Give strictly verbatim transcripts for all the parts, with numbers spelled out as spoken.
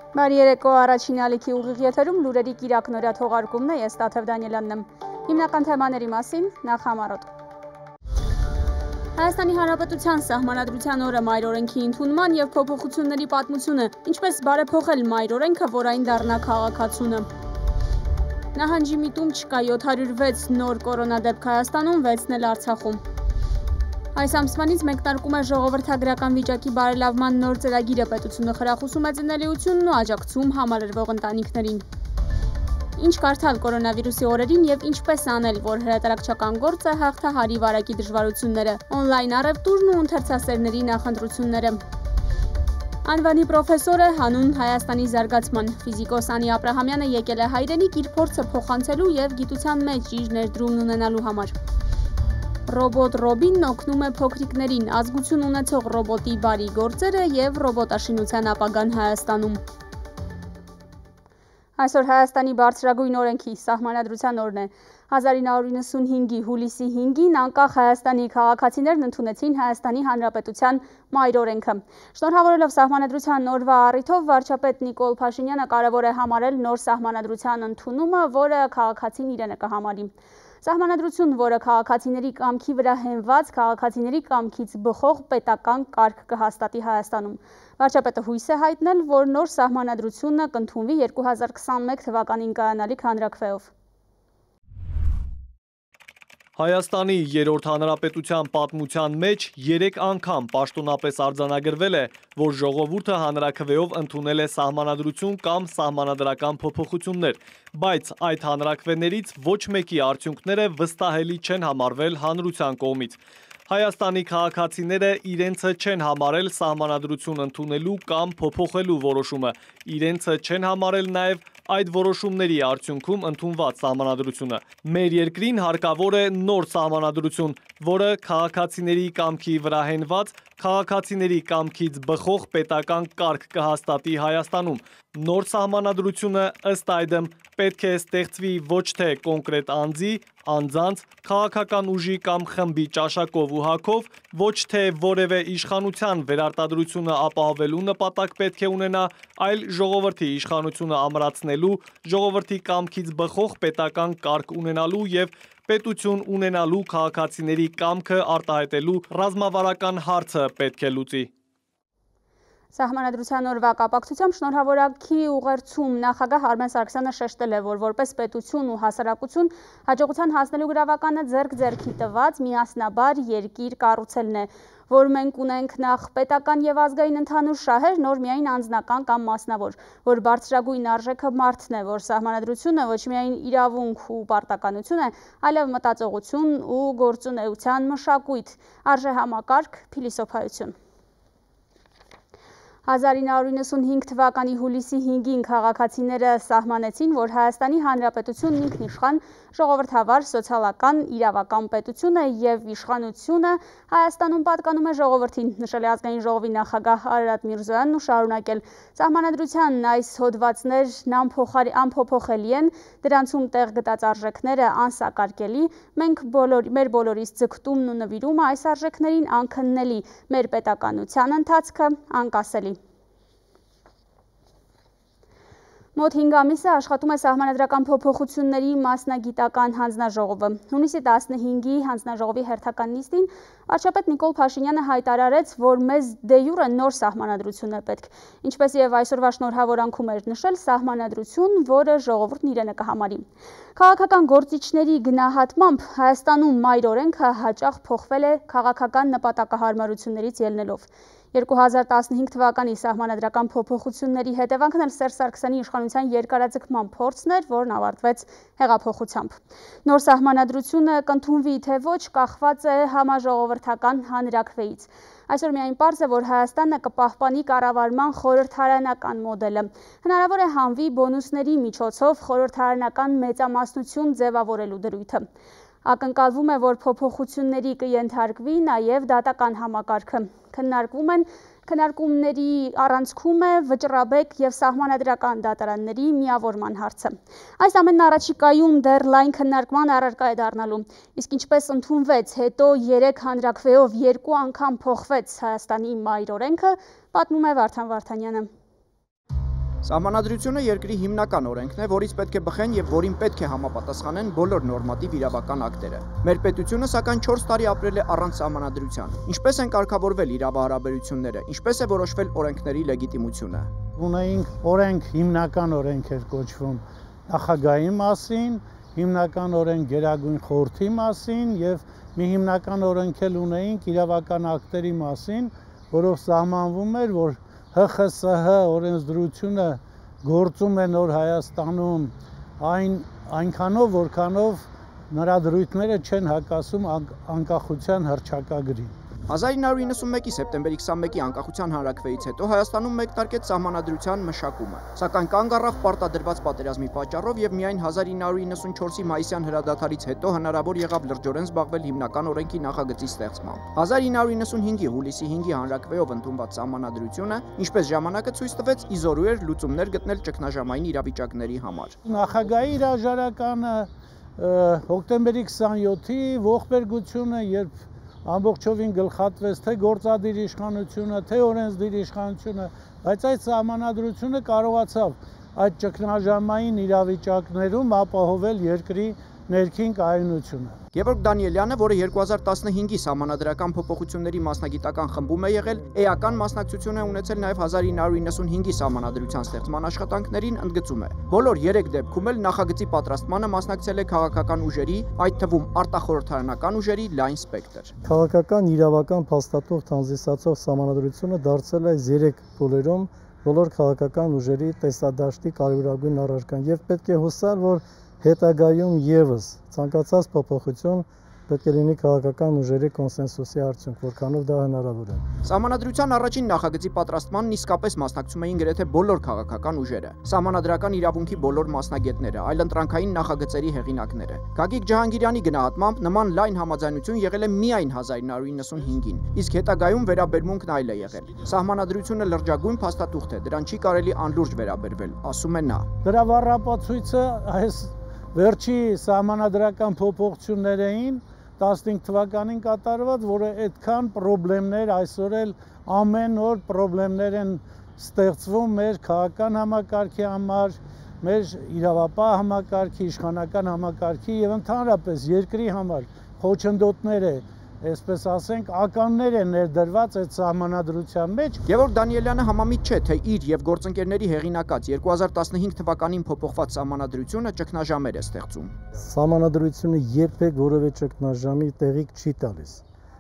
Բարի երեկո, առաջին ալիքի ուղիղ եթերում լուրերի կիրակնորյա թողարկումն է, ես Տաթև Դանիելյանն եմ։ Հիմնական թեմաների մասին նախ համառոտ։ Հայաստանի Հանրապետության Սահմանադրության օրը մայր օրենքի ընդունման և փոփոխությունների պատմությունը, ինչպես բարեփոխել մայր օրենքը, որ այն դառնա քաղաքացունը։ Նահանջի միտում չկա յոթ հարյուր վեց նոր կորոնադեպք Հայաստանում, վեցն էլ Արցախում։ Այս ամսվանից մեկնարկում է ժողովրդագրական վիճակի բարելավման նոր ծրագիրը, պետությունը խրախուսում է ծնելիությունն ու աջակցում համալրվող ընտանիքներին։ Ինչ կարդալ կորոնավիրուսի օրերին և ինչպես անել, որ հրատարակչական գործը հաղթահարի վարակի դժվարությունները, օնլայն առևտուրն ու ընթերցասերների նախընտրությունները։ Անվանի պրոֆեսոր է հանուն Հայաստանի զարգացման։ Ֆիզիկոս Անի Աբրահամյանը եկել է հայրենիք իր փորձը փոխանցելու և գիտության մեջ իր ներդրումն ունենալու համար։ Ռոբոտ Ռոբինն օգնում է փոքրիկներին, ազգություն ունեցող ռոբոտի բարի գործերը և ռոբոտաշինության ապագան Հայաստանում։ Այսօր Հայաստանի բարձրագույն օրենքի Սահմանադրության օրն է։ հազար ինը հարյուր նվաթ հուլիսի հինգին անկախ Հայաստանի քաղաքացիներն ընդունեցին Հայաստանի Հանրապետության մայր օրենքը։ Շնորհավորելով Սահմանադրության օրվա առիթով վարչապետ Նիկոլ Փաշինյանը կարևոր է համարել նոր Սահմանադրության ընդունումը, որը քաղաքացին իրենը կհամարի։ Սահմանադրություն, որը քաղաքացիների կամքի վրա հենված, քաղաքացիների կամքից բխող պետական կարգ կհաստատի Հայաստանում։ Վարչապետը հույս է հայտնել, որ նոր սահմանադրությունը կընդունվի երկու հազար քսանմեկ թվականին կայանալիք հանրաքվեով։ Հայաստանի երրորդ հանրապետության պատմության մեջ երեք անգամ պաշտոնապես արձանագրվել է, որ ժողովուրդը հանրաքվեով ընդունել է սահմանադրություն կամ սահմանադրական փոփոխություններ, բայց այդ հանրաքվեներից ոչ մեկի արդյունքները վստահելի չեն համարվել հանրության կողմից։ Հայաստանի քաղաքացիները իրենցը չեն համարել սահմանադրություն ընդունելու կամ փոփոխելու որոշումը, իրենցը չեն համարել նաև այդ որոշումների արդյունքում ընդունված սահմանադրությունը։ Մեր երկրին հարկավոր է նոր սահմանադրություն, որը քաղաքացիների կամքի վրա հենված, քաղաքացիների կամքից բխող պետական կարգ կհաստատի Հայաստանում։ Նոր սահմանադրությունը ըստ այդմ պետք է ստեղծվի ոչ թե կոնկրետ անձի, անձանց, քաղաքական ուժի կամ խմբի ճաշակով ու հագով, ոչ թե որևէ իշխանության վերարտադրությունը ապահովելու նպատակ պետք է ունենա, այլ ժողովրդի իշխանությունը ամրացնելու, ժողովրդի կամքից բխող պետական կարգ ունենալու և պետություն ունենալու քաղաքացիների կամքը արտահայտելու ռազմավարական հարցը պետք է լուծի։ Սահմանադրության օրվա կապակցությամբ շնորհավորանքի ուղերձում նախագահ Արմեն Սարգսյանը շեշտել է, որ որպես պետություն ու հասարակություն հաջողության հասնելու գրավականը ձեռք-ձեռքի տված միասնաբար երկիր կառուցելն է, որ մենք ունենք նախ պետական և ազգային ընդհանուր շահեր, նոր միայն անձնական կամ մասնավոր, որ բարձրագույն արժեքը մարդն է, որ սահմանադրությունը ոչ միայն իրավունք ու պարտականություն է, այլև մտածողություն ու գործունեության մշակույթ, արժեհամակարգ, փիլիսոփայություն։ հազար ինը հարյուր նվաթ թվականի հուլիսի հինգին քաղաքացիները սահմանեցին, որ Հայաստանի Հանրապետությունն ինքնիշխան, ժողովրդավար, սոցիալական, իրավական պետություն է և իշխանությունը Հայաստանում պատկանում է ժողովրդին, նշել է Ազգային ժողովի նախագահ Արարատ Միրզոյանն ու շարունակել. Սահմանադրության այս հոդվածներն անփոփոխելի են, դրանցում տեղ գտած արժեքները անսակարկելի, մենք բոլոր, մեր բոլորիս ձգտումն ու նվիրումը այս արժեքներին անքննելի, մեր պետականության ընթացքը անկասելի։ Մոտ հինգ ամիս է աշխատում է սահմանադրական փոփոխությունների մասնագիտական հանձնաժողովը։ Հունիսի տասնհինգի հանձնաժողովի հերթական նիստին վարչապետ Նիկոլ Փաշինյանը հայտարարեց, որ մեզ դե յուրե նոր սահմանադրություն է պետք, ինչպես և այսօրվա շնորհավորանքում էր նշել, սահմանադրություն, որը ժողովուրդն իրենը կհամարի։ Քաղաքական գործիչների գնահատմամբ Հայաստանում մայր օրենքը հաճախ փոխվել է քաղաքական նպատակահարմարություններից ելնելով։ երկու հազար տասնհինգ թվականի սահմանադրական փոփոխությունների հետևանքն էլ Սերժ Սարգսյանի իշխանության երկարաձգման փորձն էր, որն ավարտվեց հեղափոխությամբ։ Նոր սահմանադրությունը կընդունվի թե ոչ, կախված է համաժողովրդական հանրաքվեից։ Այսօր միայն պարզ է, որ Հայաստանը կպահպանի կառավարման խորհրդարանական մոդելը։ Հնարավոր է հանվի բոնուսների միջոցով խորհրդարանական մեծամասնություն ձևավորելու դրույթը։ Ակնկալվում է, որ փոփոխությունների կենթարկվի նաև դատական համակարգը։ Քննարկվում են քննարկումների առանցքում է վճռաբեկ և սահմանադրական դատարանների միավորման հարցը։ Այս ամենն առաջիկայում դեռ լայն քննարկման առարկա է դառնալու։ Իսկ ինչպես ընդունվեց, հետո երեք հանրաքվեով երկու անգամ փոխվեց Հայաստանի մայր օրենքը, պատմում է Վարդան Վարդանյանը։ Սահմանադրությունը երկրի հիմնական օրենքն է, որից պետք է բխեն եւ որին պետք է համապատասխանեն բոլոր նորմատիվ իրավական ակտերը։ Մեր պետությունը սակայն չորս տարի ապրել է առանց սահմանադրության։ Ինչպես են կարգավորվել իրավահարաբերությունները, ինչպես է որոշվել օրենքների լեգիտիմությունը։ Ունեինք օրենք, հիմնական օրենք էր կոչվում նախագահի մասին, հիմնական օրենք Գերագույն խորհրդի մասին եւ մի հիմնական օրենք էլ ունեինք իրավական ակտերի մասին, որով սահմանվում էր, որ Հ Խ Ս Հ օրենսդրությունը գործում է նոր Հայաստանում այն այնքանով, որքանով նրա դրույթները չեն հակասում անկախության հռչակագրին։ հազար ինը հարյուր իննսունմեկի սեպտեմբերի քսանմեկի անկախության հանրաքվեից հետո Հայաստանում մեկնարկեց սահմանադրության մշակումը, սակայն կանգ առավ պարտադրված պատերազմի պատճառով եւ միայն հազար ինը հարյուր իննսունչորսի մայիսյան հրադադարից հետո հնարավոր եղավ լրջորեն զբաղվել հիմնական օրենքի նախագծի ստեղծմամբ։ հազար ինը հարյուր իննսունհինգի հուլիսի հինգի հանրաքվեով ընդունված սահմանադրությունը, ինչպես ժամանակը ցույց տվեց, իզորու էր լուծումներ գտնել ճգնաժամային իրավիճակների համար։ Նախագահի հրաժարականը հոկտեմբերի քսանյոթի ողբերգությունը, երբ ամբողջովին գլխատվեց թե գործադիր իշխանությունը, թե օրենսդիր իշխանությունը, բայց այդ սահմանադրությունը կարողացավ այդ ճգնաժամային իրավիճակներում ապահովել երկրի ներքին կայունությունը։ Գևորգ Դանիելյանը, որը երկու հազար տասնհինգի սահմանադրական փոփոխությունների մասնագիտական խմբում է եղել, էական մասնակցություն է ունեցել նաև հազար ինը հարյուր իննսունհինգի սահմանադրության ստեղծման աշխատանքներին, ընդգծում է։ Բոլոր երեք դեպքում էլ նախագծի պատրաստմանը մասնակցել է քաղաքական ուժերի, այդ թվում արտախորհրդարանական ուժերի լայն սպեկտր։ Քաղաքական իրավական փաստաթուղթ հանդիսացող սահմանադրությունը դարձել է այս երեք փուլերում բոլոր քաղաքական ուժերի տեսադաշտի կարևորագույն առարկան եւ պետք է հուսալ, որ հետագայում եւս ցանկացած փոփոխություն պետք է լինի քաղաքական ուժերի կոնսենսուսի արդյունք, որքանով դա հնարավոր է։ Սահմանադրության առաջին նախագծի պատրաստմանն իսկապես մասնակցում էին գրեթե բոլոր քաղաքական ուժերը, սահմանադրական իրավունքի բոլոր մասնագետները, այլընտրանքային նախագծերի հեղինակները։ Գագիկ Ջահանգիրյանի գնահատմամբ նման լայն համաձայնություն եղել է միայն հազար ինը հարյուր իննսունհինգին, իսկ հետագայում վերաբերմունքն այլ է եղել։ Սահմանադրությունը լրջագույն փաստաթուղթ է, դրան չի կարելի անլուրջ վերաբերվել, ասում է նա։ Դրա վառապացույցը այս վերջի սահմանադրական փոփոխություններ էին տասնհինգ թվականին կատարված, որը այդքան խնդիրներ այսօր էլ ամեն օր խնդիրներ են ստեղծվում մեր քաղաքական համակարգի համար, մեր իրավապահ համակարգի, իշխանական համակարգի եւ ընդհանրապես երկրի համար խոչընդոտներ է, այսպես ասենք, ականներ են ներդրված այդ սահմանադրության մեջ։ Գևորգ Դանիելյանը համամիտ չէ, թե իր եւ գործընկերների հեղինակած երկու հազար տասնհինգ թվականին փոփոխված սահմանադրությունը ճգնաժամեր է ստեղծում։ Սահմանադրությունը երբեք որևէ ճգնաժամի տեղիք չի տալիս։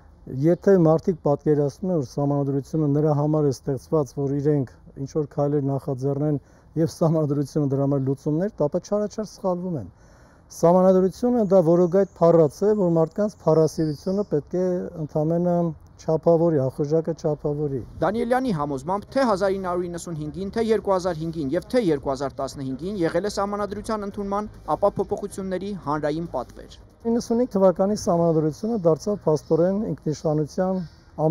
Եթե մարդիկ պատկերացնում են, որ սահմանադրությունը նրա համար է ստեղծված, որ իրենք ինչ որ քայլեր նախաձեռնեն եւ սահմանադրությունը դրա համար լուծումներ, ապա չարաչար սխալվում են։ Սահմանադրությունը դա որոգայթ փառած է, որ մարդկանց փառասիրությունը պետք է ընդամենը չափավորի, ախորժակը չափավորի։ Դանիելյանի համոզմամբ թե հազար ինը հարյուր իննսունհինգին, թե երկու հազար հինգին եւ թե երկու հազար տասնհինգին եղել է սահմանադրության ընդունման, ապա փոփոխությունների հանրային պատվեր։ իննսունհինգ թվականի սահմանադրությունը դարձավ փաստորեն ինքնիշխանության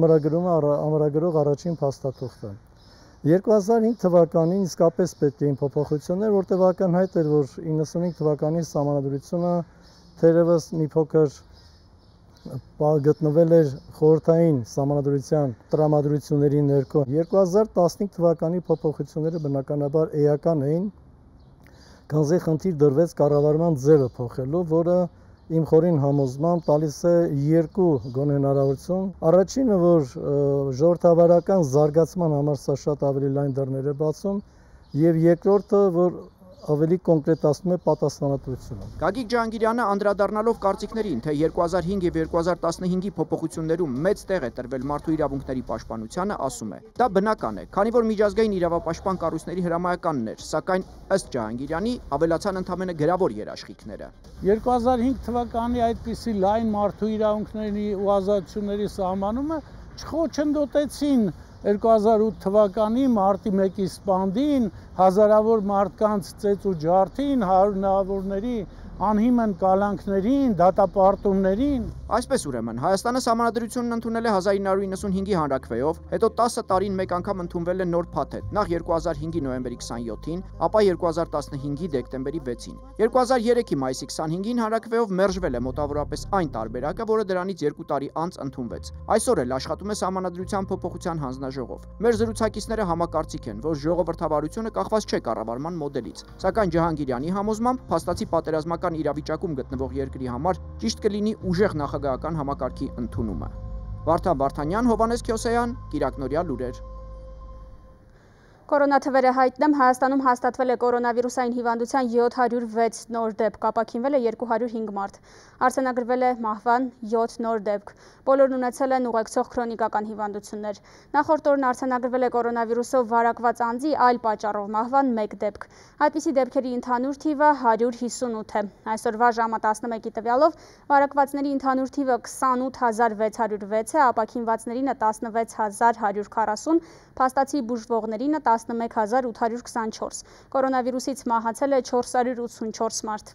ամրագրող առաջին փաստաթուղթը։ երկու հազար հինգ թվականին իսկապես պետք էին փոփոխություններ, որտեղ ակնհայտ էր, որ իննսունհինգ թվականի սահմանադրությունը թերևս մի փոքր գտնվել էր խորհրդային սահմանադրության տրամադրությունների ներքո։ երկու հազար տասնհինգ թվականի փոփոխությունները բնականաբար էական էին, քանզի խնդիր դրվեց կառավարման ձևը փոխելու, որը իմ խորին համոզմամբ տալիս է երկու գոնե հնարավորություն։ Առաջինը, որ ժողովրդավարական զարգացման համար սա շատ ավելի լայն դռներ է բացում, եւ երկրորդը, որ ավելի կոնկրետացնում է պատասխանատվությունը։ Գագիկ Ջահանգիրյանը անդրադառնալով կարծիքներին, թե երկու հազար հինգ եւ երկու հազար տասնհինգի փոփոխություններում մեծ տեղ է տրվել մարդու իրավունքների պաշտպանությանը, ասում է. դա բնական է, քանի որ միջազգային իրավապաշտպան կառույցների հրամայականն էր, սակայն ըստ Ջահանգիրյանի ավելացան ընդամենը գրավոր երաշխիքները։ երկու հազար հինգ թվականի այդպիսի լայն մարդու իրավունքների ու ազատությունների սահմանումը չխոչընդոտեցին երկու հազար ութ թվականի մարտի մեկի սպանդին, հազարավոր մարդկանց ծեծ ու ջարդին, հարյուրավորների անհիմն կալանքներին, դատապարտումներին։ Այսպես ուրեմն, Հայաստանը Սահմանադրությունն ընդունել է հազար ինը հարյուր իննսունհինգի հանրաքվեով, հետո տասը տարին մեկ անգամ ընդունվել է նոր փաթեթ, նախ երկու հազար հինգի նոյեմբերի քսանյոթին, ապա երկու հազար տասնհինգի դեկտեմբերի վեցին։ երկու հազար երեքի մայիսի քսանհինգին հանրաքվեով մերժվել է մոտավորապես այն տարբերակը, որը դրանից երկու տարի անց ընդունվեց։ Այսօր էլ աշխատում է Սահմանադրության փոփոխության հանձնաժողով։ Մեր զրուցակիցները համակարծիք են, որ ժողովրդավարությունը կախված չէ կառավարման մոդելից, սակայն Ջահանգիրյանի համոզմամբ փաստացի պատերազմական իրավիճակում գտնվող երկրի համար ճիշտ կլինի ուժեղ նախագահական համակարգի ընդունումը։ Վարդան Վարդանյան, Հովհաննես Քյոսեյան, Կիրակնորյա լուրեր։ Կորոնաթվերը հայտնեմ, Հայաստանում հաստատվել է կորոնավիրուսային հիվանդության յոթ հարյուր վեց նոր դեպք, ապաքինվել է երկու հարյուր հինգ մարդ։ Արձանագրվել է մահվան յոթ նոր դեպք։ Բոլորն ունեցել են ուղեկցող քրոնիկական հիվանդություններ։ Նախորդ օրն արձանագրվել է կորոնավիրուսով վարակված անձի այլ պատճառով մահվան մեկ դեպք։ Այդպիսի դեպքերի ընդհանուր թիվը հարյուր հիսունութ է։ Այսօրվա ժամը տասնմեկի տվյալով վարակվածների ընդհանուր թիվը քսանութ հազար վեց հարյուր վեց է, ապաքինվածներինը տասնվեց հազար հարյուր քառասուն, փաստացի բուժվողներինը տասնմեկ հազար ութ հարյուր քսանչորս։ Կորոնավիրուսից մահացել է չորս հարյուր ութսունչորս մարդ։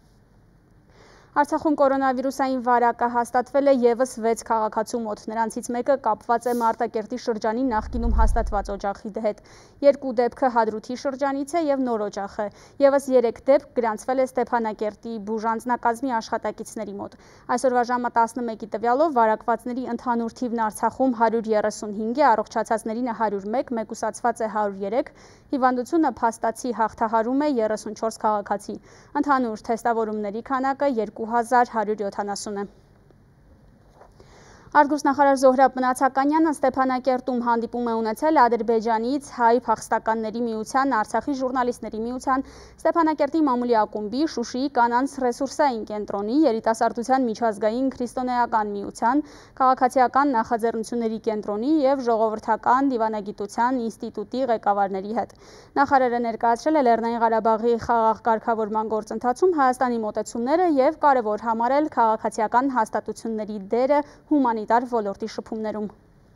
Արցախում կորոնավիրուսային վարակը հաստատվել է ևս վեց քաղաքացու մոտ, նրանցից մեկը կապված է Մարտակերտի շրջանի նախկինում հաստատված օջախի հետ։ Երկու դեպքը Հադրութի շրջանից է և նոր օջախ է։ ԵՒս երեք դեպք գրանցվել է Ստեփանակերտի բուժանձնակազմի աշխատակիցների մոտ։ Այսօրվա ժամը տասնմեկի տվյալով վարակվածների ընդհանուր թիվն Արցախում հարյուր երեսունհինգ է, առողջացածներինը հարյուր մեկ, մեկուսացված է հարյուր երեք, հիվանդությունը փաստացի հաղթահարում է երեսունչորս քաղաքացի։ Ընդհանուր թեստավորումների քանակը երկու հազար հարյուր յոթանասուն է։ Արտգործնախարար Զոհրաբ Մնացականյանը Ստեփանակերտում հանդիպում է ունեցել Ադրբեջանից հայ փախստականների միության, Արցախի ժուրնալիստների միության, Ստեփանակերտի մամուլի ակումբի, Շուշիի կանանց ռեսուրսային կենտրոնի, երիտասարդության միջազգային քրիստոնեական միության, քաղաքացիական նախաձեռնությունների կենտրոնի և ժողովրդական դիվանագիտության ինստիտուտի ղեկավարների հետ։ Նախարարը ներկայացրել է Լեռնային Ղարաբաղի խաղաղ կարգավորման գործընթացում Հայաստանի մոտեցումները և կարևոր համարել քաղաքացիական հաստատությունների դերը հումանիտար ոլորտի շփումներում։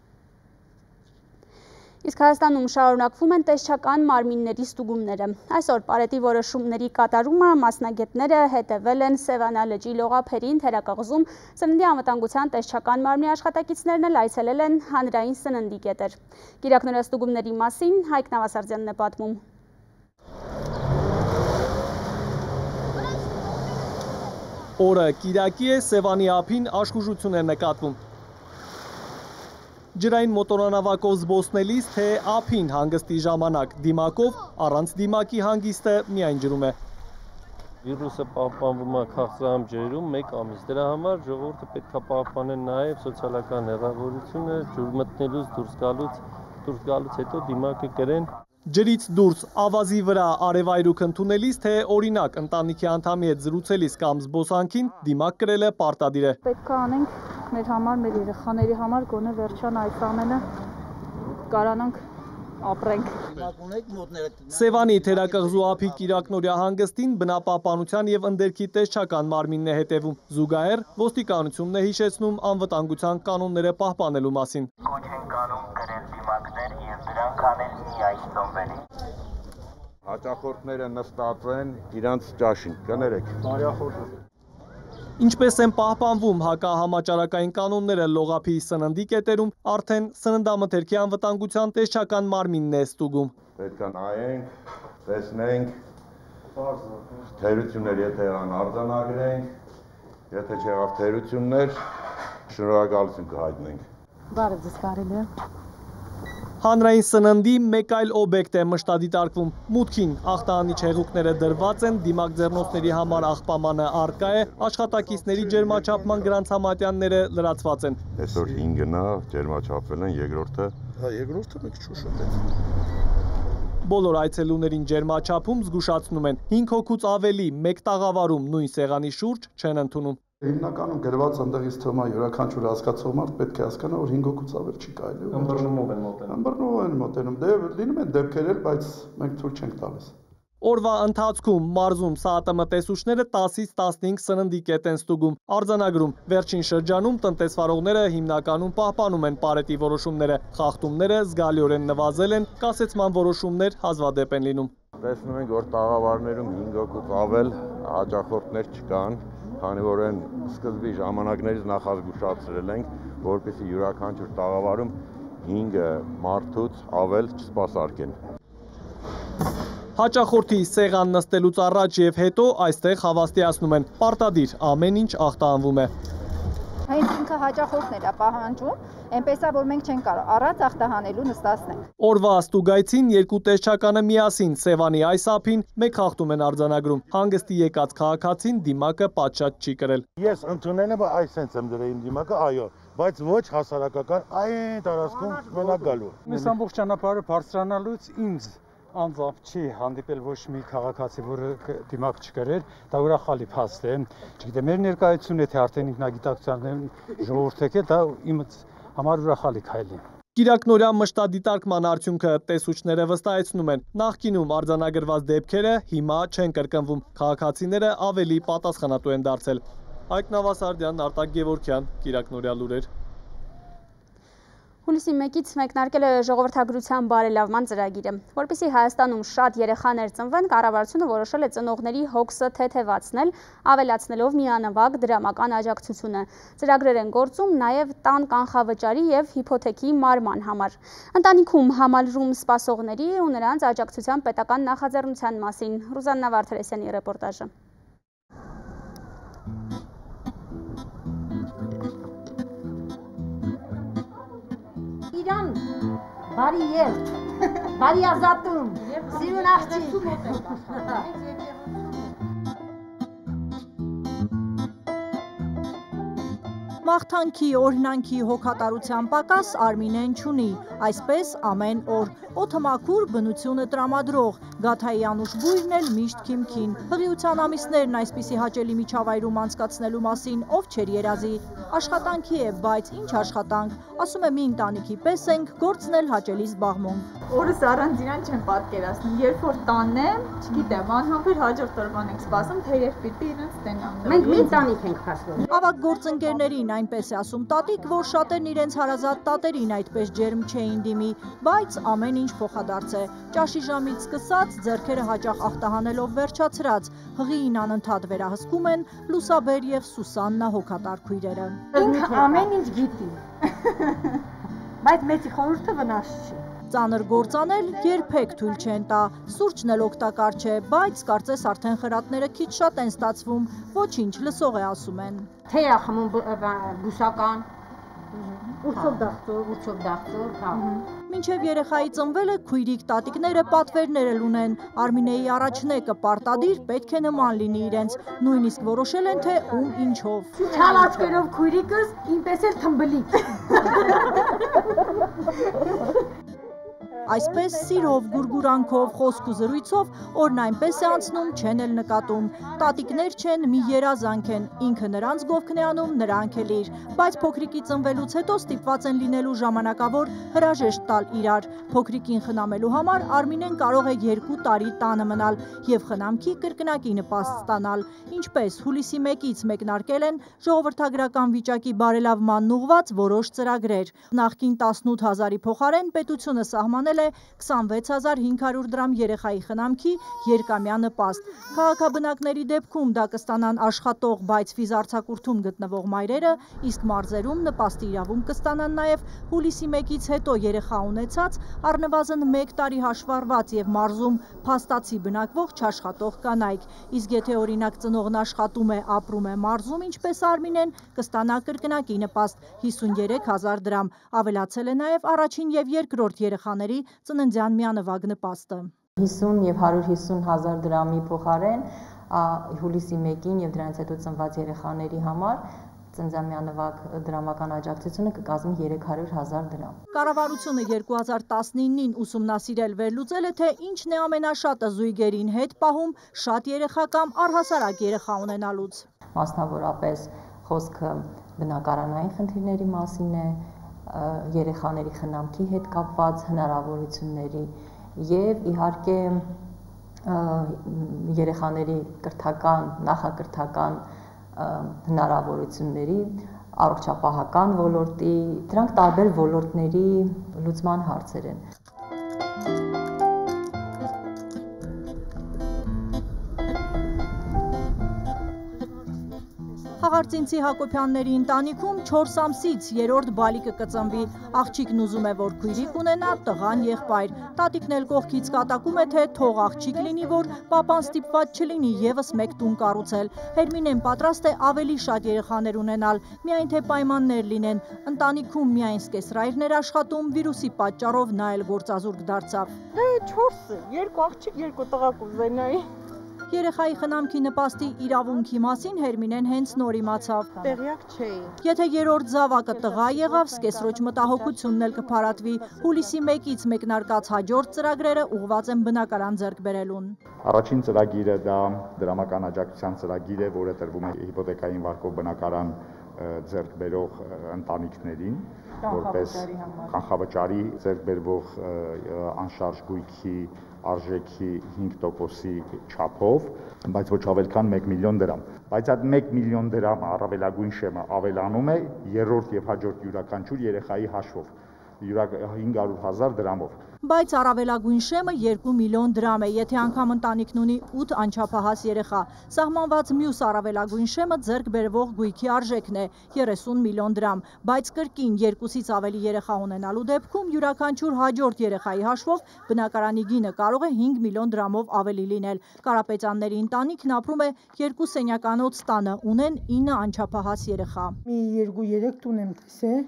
Իսկ Հայաստանում շարունակվում են տեսչական մարմինների ստուգումները։ Այսօր պարետի որոշումների կատարումը մասնագետները հետևել են Սևանա լճի լողափերին Թերակղզում, սննդի անվտանգության տեսչական մարմնի աշխատակիցներն էլ այցելել են հանրային սննդի կետեր։ Կիրակնորյա ստուգումների մասին Հայկ Նավասարդյանն է պատմում։ Օրը Կիրակի է, Սևանի ափին աշխուժություն է նկատվում։ Ջրային մոտորանավակով զբոսնելիս, թե ափին հանգստի ժամանակ դիմակով, առանց դիմակի հանգիստը միայն ջրում է։ Վիրուսը պահպանվում է քաղցրահամ ջրերում մեկ ամիս։ Դրա համար ժողովուրդը պետք է պահպանել նաև սոցիալական հեռավորությունը, ջուր մտնելուց, դուրս գալուց, դուրս գալուց հետո դիմակը կրեն։ Ջրից դուրս ավազի վրա արևայրուք ընդունելիս, թե օրինակ ընտանիքի անդամի հետ զրուցելիս կամ զբոսանքին դիմակ կրելը պարտադիր է։ Պետք է անենք մեր համար, մեր երեխաների համար, գոնե վերջան այս ամենը կարանանք ապրենք։ Սևանի Թերակղզու ափի Կիրակնորյա հանգստին բնապահպանության և ընդերքի տեսչական մարմինն է հետևում։ Զուգահեռ ոստիկանությունն է հիշեցնում անվտանգության կանոնները պահպանելու մասին։ Կոչ են կանում գրել դիմակներ և դրանք անել միայն ծնվելին։ Հաճախորդները նստած են իրանց ճաշին, կներեք։ Ինչպես են պահպանվում հակահամաճարակային կանոնները լողափի սննդի կետերում, արդեն սննդամթերքի անվտանգության տեսչական մարմինն է ստուգում։ Պետք է նայենք, տեսնենք, թերություններ եթե եղան արձանագրենք, եթե չեղավ թերություններ, շնորհակալություն կհայտնենք։ Բարև ձեզ, կարելի է։ Հանրային սննդի մեկ այլ օբյեկտ է մշտադիտարկվում։ Մուտքին ախտահանիչ հեղուկները դրված են, դիմակ ձեռնոցների համար աղբամանը առկա է, աշխատակիցների ջերմաչափման գրանցամատյանները լրացված են։ Այսօր հինգնա ջերմաչափվել են, երկրորդը, հա, երկրորդը մեկ չուշոտեց։ Բոլոր այցելուներին ջերմաչափում զգուշացնում են, հինգ հոգուց ավելի մեկ տաղավարում նույն սեղանի շուրջ չեն ընդունում։ Հիմնականում գրված ընդեղից թվում է յուրաքանչյուր հասկացող մարդ պետք է հասկանա, որ հինգ հոգուց ավել չի կարելի։ Ըմբռնումով են մոտենում։ Ըմբռնումով են մոտենում, դե լինում են դեպքեր էլ, բայց մենք թույլ չենք տալիս։ Օրվա ընթացքում մարզում ՍԱՏՄ տեսուչները տասից տասնհինգ սննդի կետ են ստուգում, արձանագրում։ Վերջին շրջանում տնտեսվարողները հիմնականում պահպանում են պարետի որոշումները, խախտումները զգալիորեն նվազել են, կասեցման որոշումներ հազվադեպ են լինում։ Տեսնում ենք, որ տաղավարներում հինգ հոգուց ավել հաճախորդներ չկան, քանի որ այն սկզբի ժամանակներից նախազգուշացրել ենք, որպեսզի յուրաքանչյուր տաղավարում հինգ մարդուց ավել չսպասարկեն։ Հաճախորդի սեղան նստելուց առաջ եւ հետո այստեղ հավաստիացնում են, պարտադիր ամեն ինչ ախտահանվում է։ Հենց ինքը հաճախորդներ է պահանջում, այնպես է, որ մենք չենք կարող առանց ախտահանելու նստացնել։ Օրվա ստուգայցին երկու տեսչականը միասին Սևանի այս ափին մեկ հաղթում են արձանագրում։ Հանգստի եկած քաղաքացին դիմակը պատշաճ չի կրել։ Ես ընդունել եմ այսպես եմ դրել իմ դիմակը, այո, բայց ոչ հասարակական այն տարածքում մենակ գալու։ Այս ամբողջ ճանապարհը բարձրանալուց ինձ անձամբ չի հանդիպել ոչ մի քաղաքացի, որը դիմակ չկրեր, դա ուրախալի փաստ է։ Չգիտեմ, մեր ներկայությունը թե արդեն ինքնագիտակցության ժողովուրդ եք, դա իմ համար ուրախալի քայլ է։ Կիրակնորյա մշտադիտարկման արդյունքը տեսուչները վստահեցնում են, նախկինում արձանագրված դեպքերը հիմա չեն կրկնվում, քաղաքացիները ավելի պատասխանատու են դարձել։ Հայկ Նավասարդյան, Արտակ Գևորգյան, Կիրակնորյա լուրեր։ Հուլիսի մեկից մեկնարկել է ժողովրդագրության բարելավման ծրագիրը, որպեսզի Հայաստանում շատ երեխաներ ծնվեն, կառավարությունը որոշել է ծնողների հոգսը թեթևացնել, ավելացնելով միանվագ դրամական աջակցությունը։ Ծրագրեր են գործում նաև տան կանխավճարի եւ հիփոթեքի մարման համար։ Ընտանիքում համալրում սպասողների ու նրանց աջակցության պետական նախաձեռնության մասին Ռուզաննա Վարդերեսյանի ռեպորտաժը։ Իրան, բարի երդ, բարի ազատում, սիրուն աղջիկ։ Մաղթանքի, օրհնանքի, հոգատարության պակաս Արմինեն չունի, այսպես ամեն օր։ Օդը մաքուր, բնությունը տրամադրող, Գաթայի անուշ բույրն էլ միշտ քիմքին։ Հղիության ամիսներն այսպիսի հաճելի միջավայրում անցկացնելու մասին ով չէր երազի։ Աշխատանքի է, բայց ինչ աշխատանք, ասում է մի ընտանիքի պես ենք, գործն էլ հաճելի զբաղմունք։ Օրս առանց իրան չեմ պատկերացնում, երբ որ տանն եմ, չգիտեմ, անհամբեր հաջորդ օրվան ենք սպասում, թե երբ պիտի իրենց ստենամ։ Մենք մի ընտանիք ենք հասնում։ Ավագ գործընկերներին այնպես է ասում տատիկ, որ շատերն իրենց հարազատ տատերին այդպես ջերմ չէին դիմի, բայց ամեն ինչ փոխադարձ է։ Ճաշի ժամից սկսած, ձեռքերը հաճախ ախտահանելով վերջացրած, հղիին անընդհատ վերահսկում են Լուսաբեր եւ Սուսաննա հոգատար քույրերը։ Ինքը ամեն ինչ գիտի, բայց մեծի խորհուրդը վնաս չի։ Ծանր գործանել երբեք թույլ չեն տա, սուրճն էլ օգտակար չէ, բայց կարծես արդեն խրատները քիչ շատ են ստացվում, ոչինչ լսող է ասում են։ Թե է խմում բուսական, ուրցով դաղծոր, ուրցով դաղծոր, հա։ Մինչև երեխայի ծնվելը քույրիկ տատիկները պատվերներ էլ ունեն, Արմինեի առաջնեկը պարտադիր պետք է նման լինի իրենց, նույնիսկ որոշել են, թե ում ինչով։ Չալ աչքերով քույրիկս, ինպես էլ թմբլիկ։ Այսպես սիրով, գուրգուրանքով, խոսք ու զրույցով օրն այնպես է անցնում, չեն էլ նկատում։ Տատիկներ չեն, մի երազանք են, ինքը նրանց գովքն է անում, նրանք էլ իր, բայց փոքրիկի ծնվելուց հետո ստիպված են լինելու ժամանակավոր հրաժեշտ տալ իրար։ Փոքրիկին խնամելու համար Արմինեն կարող է երկու տարի տանը մնալ եւ խնամքի կրկնակի նպաստ ստանալ։ Ինչպես հուլիսի մեկից մեկնարկել են ժողովրդագրական վիճակի բարելավման ուղղված որոշ ծրագրեր։ Նախկին տասնութ հազարի փոխարեն պետությունը սահմանել է քսանվեց հազար հինգ հարյուր դրամ երեխայի խնամքի երկամյա նպաստ։ Քաղաքաբնակների դեպքում դա կստանան աշխատող, բայց ֆիզարձակուրդում գտնվող մայրերը, իսկ մարզերում նպաստի իրավունք կստանան նաև հուլիսի մեկից հետո երեխա ունեցած, առնվազն մեկ տարի հաշվառված եւ մարզում փաստացի բնակվող չաշխատող կանայք։ Իսկ եթե օրինակ ծնողն աշխատում է, ապրում է մարզում, ինչպես Արմինեն, կստանա կրկնակի նպաստ հիսունյուրեք հազար դրամ։ Ավելացել է նաև առաջին եւ երկրորդ երեխաների ծննդյան միանվագ նպաստը։ հիսուն եւ հարյուր հիսուն հազար դրամի փոխարեն հուլիսի մեկին եւ դրանից հետո ծնված երեխաների համար ծննդյան միանվագ դրամական աջակցությունը կկազմի երեք հարյուր հազար դրամ։ Կառավարությունը երկու հազար տասնինին ուսումնասիրել վերլուծել է, թե ինչն է ամենաշատը զույգերին հետ պահում շատ երեխա կամ առհասարակ երեխա ունենալուց։ Մասնավորապես խոսքը բնակարանային խնդիրների մասին է, երեխաների խնամքի հետ կապված հնարավորությունների եւ իհարկե երեխաների կրթական, նախակրթական հնարավորությունների, առողջապահական ոլորտի, դրանք տարբեր ոլորտների լուծման հարցեր են։ Խաղարծինցի Հակոբյանների ընտանիքում չորս ամսից երրորդ բալիկը կծնվի։ Աղջիկն ուզում է, որ քույրիկ ունենա, տղան եղբայր։ Տատիկն էլ կողքից կատակում է, թե թող աղջիկ լինի, որ պապան ստիպված չլինի ևս մեկ տուն կառուցել։ Հերմինեն պատրաստ է ավելի շատ երեխաներ ունենալ, միայն թե պայմաններ լինեն։ Ընտանիքում միայն սկեսրայրն էր աշխատում, վիրուսի պատճառով նա էլ գործազուրկ դարձավ։ Դե չորս, երկու աղջիկ, երկու տղա կուզենայի։ Երեխայի խնամքի նպաստի իրավունքի մասին Հերմինեն հենց նոր իմացավ։ Տեղյակ չէի։ Եթե երրորդ զավակը տղա եղավ, սկեսրոջ մտահոգությունն էլ կփարատվի։ Հուլիսի մեկից մեկնարկած հաջորդ ծրագրերը ուղղված են բնակարան ձեռք բերելուն։ Առաջին ծրագիրը դա դրամական աջակցության ծրագիր է, որը տրվում է հիպոթեկային վարկով բնակարան ձեռք բերող ընտանիքներին, որպես կանխավճարի ձեռք բերվող անշարժ գույքի արժեքի հինգ տոկոսի չափով, բայց ոչ ավել քան մեկ միլիոն դրամ։ Բայց այդ մեկ միլիոն դրամը առավելագույն շեմը ավելանում է երրորդ եւ հաջորդ յուրաքանչյուր երեխայի հաշվով, հինգ հարյուր հազար դրամով։ Բայց առավելագույն շեմը երկու միլիոն դրամ է, եթե անգամ ընտանիքն ունի ութ անչափահաս երեխա։ Սահմանված մյուս առավելագույն շեմը ձեռք բերվող գույքի արժեքն է՝ երեսուն միլիոն դրամ, բայց կրկին երկուսից ավելի երեխա ունենալու դեպքում յուրաքանչյուր հաջորդ երեխայի հաշվով բնակարանի գինը կարող է հինգ միլիոն դրամով ավելի լինել։ Կարապետյանների ընտանիքն ապրում է երկու սենյականոց տանը, ունեն ինը անչափահաս երեխա։ Մի երկու-երեք տուն եմ տեսել,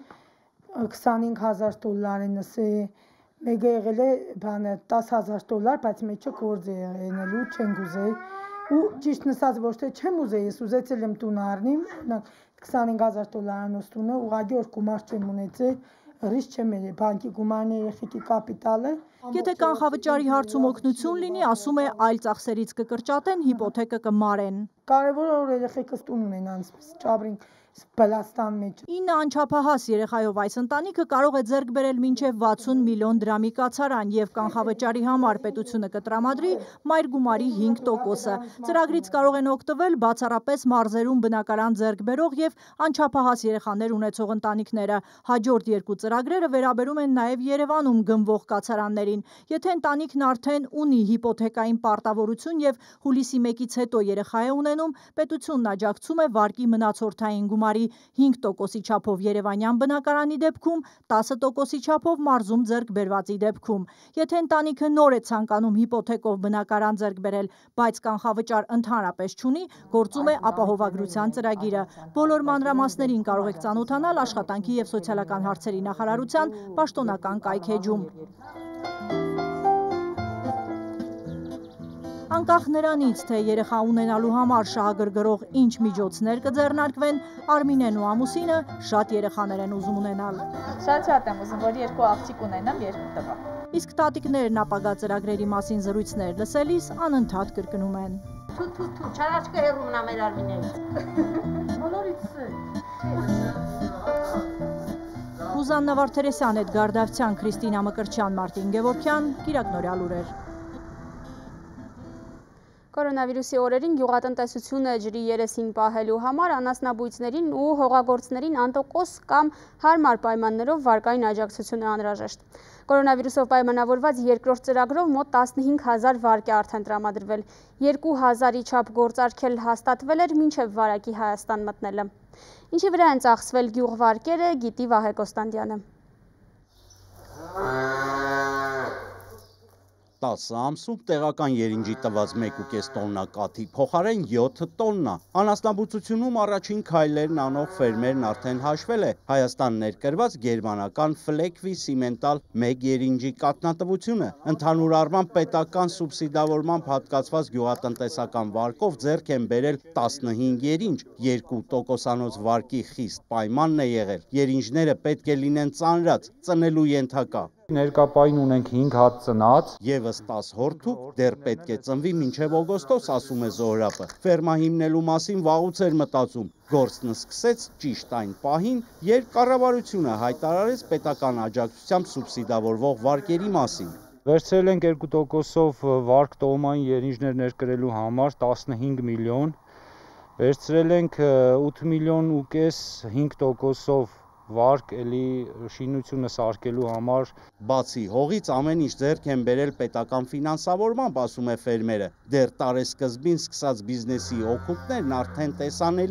քսանհինգ հազար դոլար են ասել, մեկը եղել է բանը տաս հազար դոլար, բայց մեջը գործ է եղել, չենք ուզել։ Ու ճիշտ նստած ոչ թե չեմ ուզել, ես ուզեցել եմ տուն առնիմ, քսանհինգ հազար դոլարանոց տունը, ուղղակի որ գումար չեմ ունեցել, ռիսկ չեմ ել, բանկի գումարն է, երեխեքի կապիտալը։ Եթե կանխավճարի հարցում օգնություն լինի, ասում է, այլ ծախսերից կկրճատեն, հիպոթեկը կմարեն։ Կարևորը որ երեխեքս տուն ունենան, ճաբրին Պլաստան մեջ։ ինը անչափահաս երեխայով այս ընտանիքը կարող է ձեռք բերել մինչև վաթսուն միլիոն դրամի կացարան եւ կանխավճարի համար պետությունը կտրամադրի մայր գումարի հինգ տոկոսը։ Ծրագրից կարող են օգտվել բացառապես մարզերում բնակարան ձեռք բերող եւ անչափահաս երեխաներ ունեցող ընտանիքները։ Հաջորդ երկու ծրագրերը վերաբերում են նաեւ Երևանում գնվող կացարաններին։ Եթե ընտանիքն արդեն ունի հիպոթեկային պարտավորություն եւ հուլիսի մեկից հետո երեխա է ունենում, պետությունն աջակցում է վարկի մնացորդային գումարի հինգ տոկոսի չափով Երևանյան բնակարանի դեպքում, տասը տոկոսի չափով մարզում ձեռք բերվածի դեպքում։ Եթե ընտանիքը նոր է ցանկանում հիպոթեկով բնակարան ձեռք բերել, բայց կանխավճար ընդհանրապես չունի, գործում է ապահովագրության ծրագիրը։ Բոլոր մանրամասներին կարող եք ծանոթանալ աշխատանքի եւ սոցիալական հարցերի նախարարության պաշտոնական կայքէջում։ Անկախ նրանից, թե երեխա ունենալու համար շահագրգռող ինչ միջոցներ կձեռնարկվեն, Արմինեն ու ամուսինը շատ երեխաներ են ուզում ունենալ։ Շատ-շատ եմ ուզում, որ երկու աղջիկ ունենամ, երկու տղա։ Իսկ տատիկներն ապագա ծրագրերի մասին զրույցներ լսելիս անընդհատ կրկնում են։ Թու-թու-թու, չարաչկը հեռու մնա մեր Արմիններից։ Բոլորից է։ Ռուզաննա Վարդերեսյան, Էդգար Դավթյան, Քրիստինա Մկրտչյան, Մարտին Գևորգյան, Կիրակնորյա լուրեր։ Կորոնավիրուսի օրերին գյուղատնտեսությունը ջրի երեսին պահելու համար անասնաբույծներին ու հողագործներին անտոկոս կամ հարմար պայմաններով վարկային աջակցություն է անհրաժեշտ։ Կորոնավիրուսով պայմանավորված երկրորդ ծրագրով մոտ տասնհինգ հազար վարկ է արդեն տրամադրվել, երկու հազարի չափ գործարքել հաստատվել էր մինչև վարակի Հայաստան մտնելը։ Ինչի վրա են ծախսվել գյուղվարկերը, գիտի Վահե Կոստանդյանը։ տասը ամսում տեղական երինջի տված մեկ ու կես տոննա կաթի փոխարեն յոթ տոննա։ Անասնաբուծությունում առաջին քայլերն անող ֆերմերն արդեն հաշվել է Հայաստան ներկրված գերմանական Ֆլեկվի սիմենտալ մեկ երինջի կաթնատվությունը։ Ընդհանուր առմամբ պետական սուբսիդավորմամբ հատկացված գյուղատնտեսական վարկով ձեռք են բերել տասնհինգ երինջ, երկու տոկոսանոց վարկի խիստ պայմանն է եղել։ Երինջները պետք է լինեն ծանրած, ծնելու ենթակա։ Ներկապային ունենք հինգ հատ ծնած։ Եվս տաս հորթու դեռ պետք է ծնվի մինչև օգոստոս, ասում է Զոհրաբը։ Ֆերմա հիմնելու մասին վաղուց էր մտածում։ Գործն սկսեց ճիշտ այն պահին, երբ կառավարությունը հայտարարեց պետական աջակցությամբ սուբսիդավորվող վարկերի մասին։ Վերցրել ենք երկու տոկոսով վարկ տոհմային երինջներ ներկրելու համար տասնհինգ միլիոն։ Վերցրել ենք ութ միլիոն ու կես հինգ տոկոսով վարկ էլի շինությունը սարքելու համար։ Բացի հողից ամեն ինչ ձեռք են բերել պետական ֆինանսավորմամբ, ասում է ֆերմերը։ Դեռ տարեսկզբին սկսած բիզնեսի օգուտներն արդեն տեսանելի են։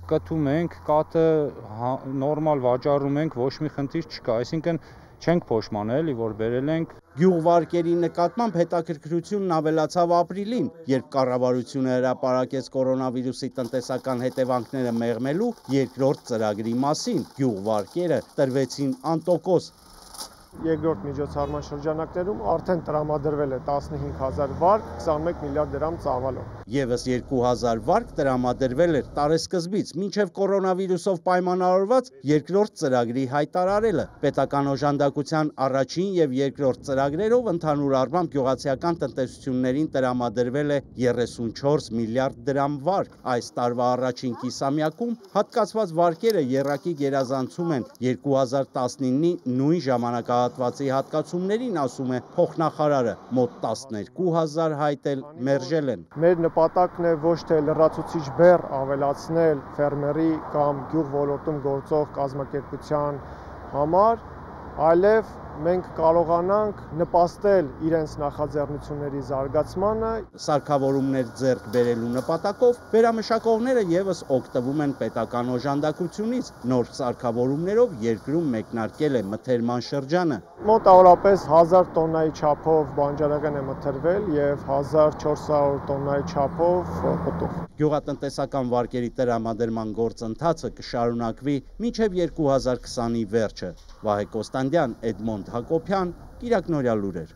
կտում ենք, կաթը նորմալ վաճառում ենք, ոչ մի խնդիր չկա, այսինքն չենք փոշմանել, որ բերել ենք։ Գյուղվարկերի նկատմամբ հետաքրքրությունն ավելացավ ապրիլին, երբ կառավարությունը հրապարակեց կորոնավիրուսի տնտեսական հետևանքները մեղմելու երկրորդ ծրագրի մասին։ Գյուղվարկերը տրվեցին անտոկոս։ Երկրորդ միջոցառման շրջանակներում արդեն տրամադրվել է տասնհինգ հազար վարկ քսանմեկ միլիարդ դրամ ծավալով։ Եվս երկու հազար վարկ տրամադրվել էր տարեսկզբից, մինչև կորոնավիրուսով պայմանավորված երկրորդ ծրագրի հայտարարելը։ Պետական օժանդակության առաջին եւ երկրորդ ծրագրերով ընդհանուր առմամբ գյուղացիական տնտեսություններին տրամադրվել է երեսունչորս միլիարդ դրամ վարկ։ Այս տարվա առաջին կիսամյակում հատկացված վարկերը եռակի գերազանցում են երկու հազար տասնինի նույն ժամանակահատվածի հատկացումներին, ասում է փոխնախարարը, մոտ տասներկու հազար հայտ էլ մերժել են։ Մեր նպատակն է ոչ թե լրացուցիչ բեռ ավելացնել ֆերմերի կամ գյուղ ոլորտում գործող կազմակերպության համար, այլև մենք կարողանանք նպաստել իրենց նախաձեռնությունների զարգացմանը։ Սարքավորումներ ձեռք բերելու նպատակով վերամշակողները եւս օգտվում են պետական օժանդակությունից։ Նոր սարքավորումներով երկրում մեկնարկել է մթերման շրջանը։ Մոտավորապես հազար տոննայի չափով բանջարեղեն է մթերվել եւ հազար չորս հարյուր տոննայի չափով պտուղ։ Գյուղատնտեսական վարկերի տրամադրման գործընթացը կշարունակվի մինչև երկու հազար քսանի վերջը։ Վահե Կոստանդյան, Էդմոնդ Հակոբյան, Կիրակնորյա լուրեր։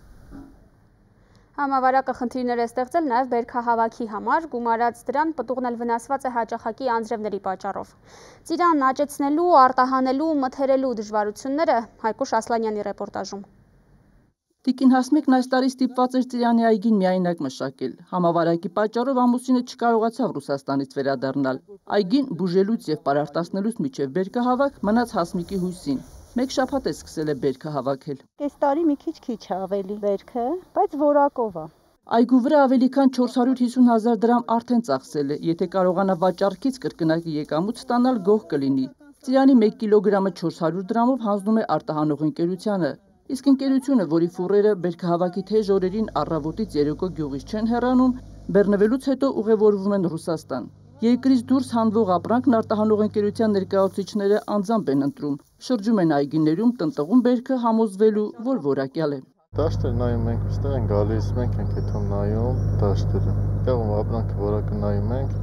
Համավարակը խնդիրներ է ստեղծել նաև բերքահավաքի համար, գումարած դրան պտուղն էլ վնասված է հաճախակի անձրևների պատճառով։ Ծիրանն աճեցնելու, արտահանելու, մթերելու դժվարությունները Հայկուշ Ասլանյանի ռեպորտաժում։ Տիկին Հասմիկն այս տարի ստիպված էր Ծիրանի այգին միայնակ մշակել։ Համավարակի պատճառով ամուսինը չկարողացավ Ռուսաստանից վերադառնալ։ Այգին բուժելուց եւ պարարտացնելուց միջև բերքահավաք մնաց Հասմիկի հույսին։ Մեկ շաբաթ է սկսել է բերքը հավաքել։ Այս տարի մի քիչ քիչ ավելի բերքը, բայց որակով է։ Այգու վրա ավելի քան չորս հարյուր հիսուն հազար դրամ արդեն ծախսել է, եթե կարողանա վաճառքից կրկնակի եկամուտ ստանալ գոհ կլինի։ Ծիրանի մեկ կիլոգրամը չորս հարյուր դրամով հանձնում է արտահանող ընկերությանը, իսկ ընկերությունը, որի ֆուրերը բերքահավաքի թեժ օրերին առավոտից երեկո գյուղից չեն հեռանում, բեռնվելուց հետո ուղևորվում են Ռուսաստան։ Երկրից դուրս հանվող ապրանքն արտահանող ընկերության ներկայացուցիչները անձամբ են ընտրում, շրջում են այգիներում, տնտղում բերքը համոզվելու, որ որակյալ է։ Դաշտեր նայում ենք, ուստեղ են գալիս, մենք ենք հետում նայում դաշտերը։ Տեղում ապրանքը որակը նայում ենք,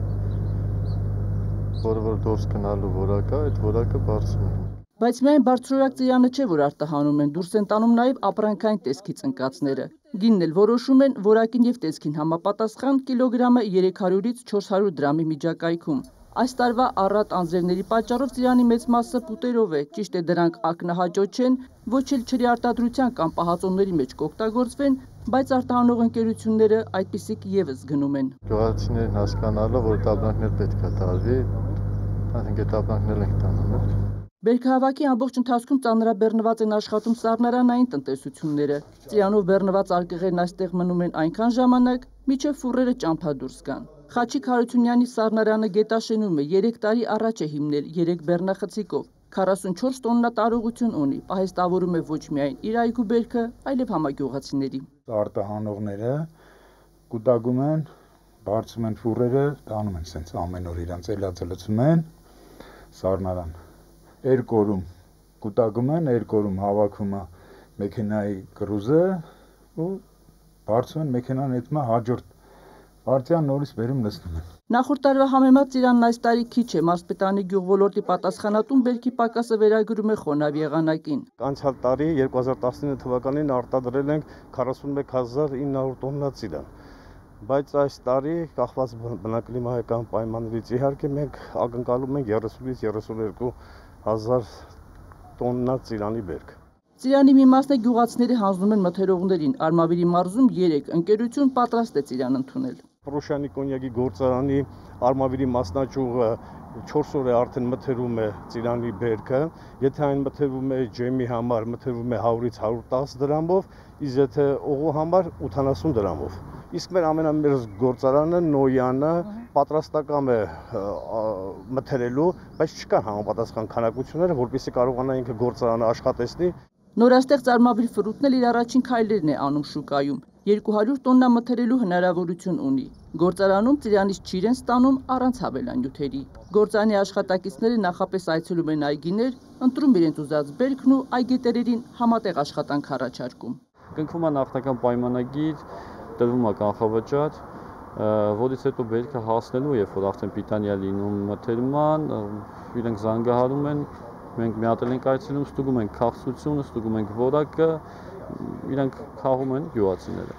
որը որ դուրս գնալու որակը, այդ որակը բարձում ենք։ Բայց միայն բարձրորակ ծիրանը չէ, որ արտահանում են, դուրս են տանում նաև ապրանքային տեսքի ծնկացները։ Գինն էլ որոշում են որակին եւ տեսքին համապատասխան կիլոգրամը երեք հարյուրից չորս հարյուր դրամի միջակայքում։ Այս տարվա առատ անձրևների պատճառով ծիրանի մեծ մասը պուտերով է, ճիշտ է դրանք ակնահաճո չեն, ոչ էլ չրի արտադրության կամ պահածոների մեջ կօգտագործվեն, բայց արտահանող ընկերությունները այդպիսիք եւս գնում են։ Գյուղացիներն հասկանալով, որ ապրանքներ պետք է տարվի, այսինքն այդ ապրանքներ ենք տանում։ Բերքահավաքի ամբողջ ընթացքում ծանրաբեռնված են աշխատում սառնարանային տնտեսությունները։ Ծիրանով բեռնված արկղերն այստեղ մնում են այնքան ժամանակ, մինչև ֆուրերը ճամփա դուրս գան։ Խաչիկ Հարությունյանի սառնարանը գետաշենում է, երեք տարի առաջ է հիմնել, երեք բեռնախցիկով։ քառասունչորս տոննա տարողություն ունի, պահեստավորում է ոչ միայն իր այգու բերքը, այլև համագյուղացիների։ Արտահանողները կուտակում են, բարձում են ֆուրերը, տանում են սենց ամեն օր իրանց էլածելացում են, սառնարան։ Երկորում կուտակում են, երկորում հավաքում է մեքենայի կրուզը ու բարձում են մեքենան հետմա հաջորդ Արտյան նորից բերում նստում են։ Նախորդ տարվա համեմատ Ծիրանն այս տարի քիչ է, Մարզպետանի գյուղոլորտի պատասխանատուն բերքի պակասը վերագրում է խոնավ եղանակին։ Անցյալ տարի երկու հազար տասնինը թվականին արտադրել ենք քառասունմեկ հազար ինը հարյուր տոննա ծիրան, բայց այս տարի կախված բնակլիմայական պայմաններից իհարկե մենք ակնկալում ենք երեսունից երեսունյոթ հազար տոննա ծիրանի բերք։ Ծիրանի մի մասն է գյուղացիները հանձնում են մթերողներին, Արմավիրի մարզում երեք ընկերություն պատրաստ է ծիրան ընդունել։ Պրոշյանի կոնյակի գործարանի Արմավիրի մասնաճյուղը չորս օր է արդեն մթերում է ծիրանի բերքը, եթե այն մթերվում է ջեմի համար, մթերվում է հարյուրից հարյուր տասը դրամով, իսկ եթե օղու համար ութանասուն դրամով։ Իսկ մեր ամենամեծ գործարանը Նոյանը պատրաստական է մթերելու, բայց չկան համապատասխան քանակությունները, որպեսզի կարողանա ինքը գործարանը աշխատեցնի։ Նորաստեղծ Արմավիր ֆրուտն էլ իր առաջին քայլերն է անում շուկայում։ երկու հարյուր տոննա մթերելու հնարավորություն ունի։ Գործարանում ծիրանից չիրեն ստանում առանց հավելանյութերի։ Գործարանի աշխատակիցները նախապես այցելում են այգիներ, ընտրում իրենց ուզած բերքն ու այգետերերին համատեղ աշխատանք առաջարկում։ Կնքվում է նախնական պայմանագիր, տրվում է կանխավճար, որից հետո բերքը հասնելու, երբ որ արդեն պիտանի է լինում մթերման, իրենք զանգահարում են, մենք միատել ենք այցելում, ստուգում ենք քաղցրությունը, ստուգում ենք որակը, իրենք խաղում են գյուղացիները։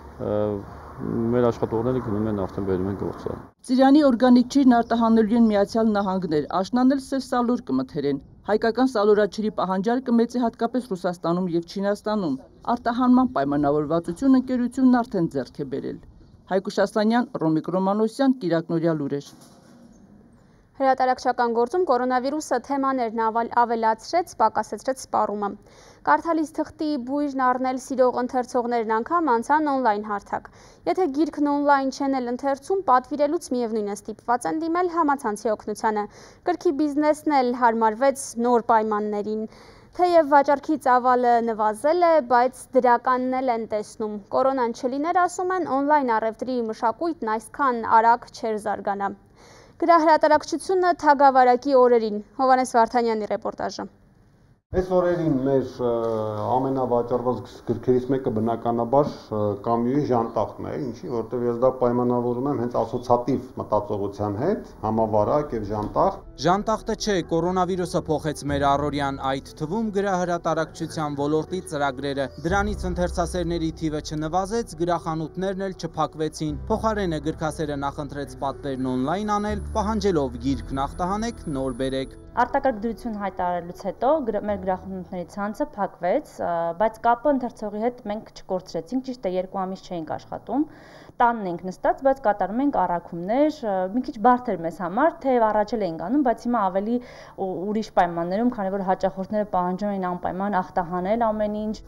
Մեր աշխատողները գնում են արդեն բերում են գործարան։ Ծիրանի օրգանիկ ջիրն արտահանելու են Միացյալ Նահանգներ, աշնան էլ սև սալոր կմթերեն։ Հայկական սալորաջրի պահանջարկը մեծ է հատկապես Ռուսաստանում և Չինաստանում։ Արտահանման պայմանավորվածություն ընկերությունն արդեն ձեռք է բերել։ Հայկուշ Ասանյան, Ռոմիկ Ռոմանոսյան, Կիրակնորյա լուրեր։ Հրատարակչական գործում կորոնավիրուսը թեմաներն ավելացրեց, պակասեցրեց սպառումը։ Կարդալից թղթի բույրն առնել սիրող ընթերցողներն անգամ անցան օնլայն հարթակ։ Եթե գիրքն օնլայն չեն էլ ընթերցում, պատվիրելուց միևնույն է ստիպված են դիմել համացանցի օգնությանը։ Գրքի բիզնեսն էլ հարմարվեց նոր պայմաններին։ Թեև վաճառքի ծավալը նվազել է, բայց դրականն էլ են տեսնում։ Կորոնան չլիներ, ասում են, օնլայն առևտրի մշակույթն այսքան արագ չէր զարգանա։ Գրահրատարակչությունը թագավարակի օրերին։ Հովհաննես Վարդանյանի ռեպորտաժը։ Այս օրերին մեր ամենավաճառված գրքերից մեկը բնականաբար Կամյուի Ժանտախն է, ինչի, որտեղ ես դա պայմանավորում եմ հենց ասոցիատիվ մտածողության հետ, համավարակ եւ Ժանտախ։ Ժանտախտը չէ, կորոնավիրուսը փոխեց մեր առօրյան, այդ թվում գրահրատարակչության ոլորտի ծրագրերը։ Դրանից ընթերցասերների թիվը չնվազեց, գրախանութներն էլ չփակվեցին։ Փոխարենը գրքասերը նախընտրեց պատվերն օնլայն անել, պահանջելով գիրք ախտահանեք, նոր բերեք։ Արտակարգ դրություն հայտարարելուց հետո մեր գրախանութների ցանցը փակվեց, բայց կապը ընթերցողի հետ մենք չկորցրեցինք, ճիշտ է երկու ամիս չէինք աշխատում, տանն ենք նստած, բայց կատարում ենք առաքումներ, մի քիչ բարդ էր մեզ համար, թեև առաջ էլ էինք անում, բայց հիմա ավելի ուրիշ պայմաններում, քանի որ հաճախորդները պահանջում էին անպայման ախտահանել ամեն ինչ։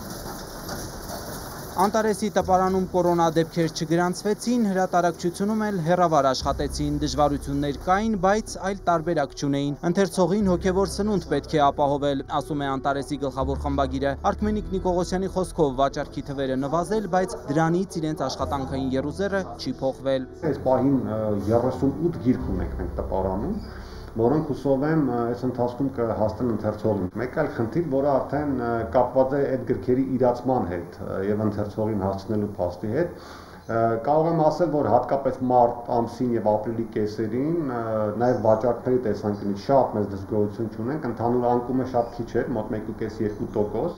Անտարեսի տպարանում կորոնա դեպքեր չգրանցվեցին, հրատարակչությունում էլ հեռավար աշխատեցին, դժվարություններ կային, բայց այլ տարբերակ չունեին։ Ընթերցողին հոգևոր սնունդ պետք է ապահովել, ասում է Անտարեսի գլխավոր խմբագիրը։ Արքմենիկ Նիկողոսյանի խոսքով վաճառքի թվերը նվազել, բայց դրանից իրենց աշխատանքային եռուզեռը չի փոխվել։ Այս պահին երեսունութ գիրք ունենք մենք տպարանում, որոնք հուսով եմ այս ընթացքում կհասնեն ընթերցողին։ Մեկ այլ խնդիր, որը արդեն կապված է այդ գրքերի իրացման հետ եւ ընթերցողին հասցնելու փաստի հետ, կարող եմ ասել, որ հատկապես մարտ ամսին եւ ապրիլի կեսերին նաեւ վաճառքների տեսանկյունից շատ մեծ դժգոհություն չունենք, ընդհանուր անկումը շատ քիչ էր, մոտ մեկ տոկոս երկու տոկոս։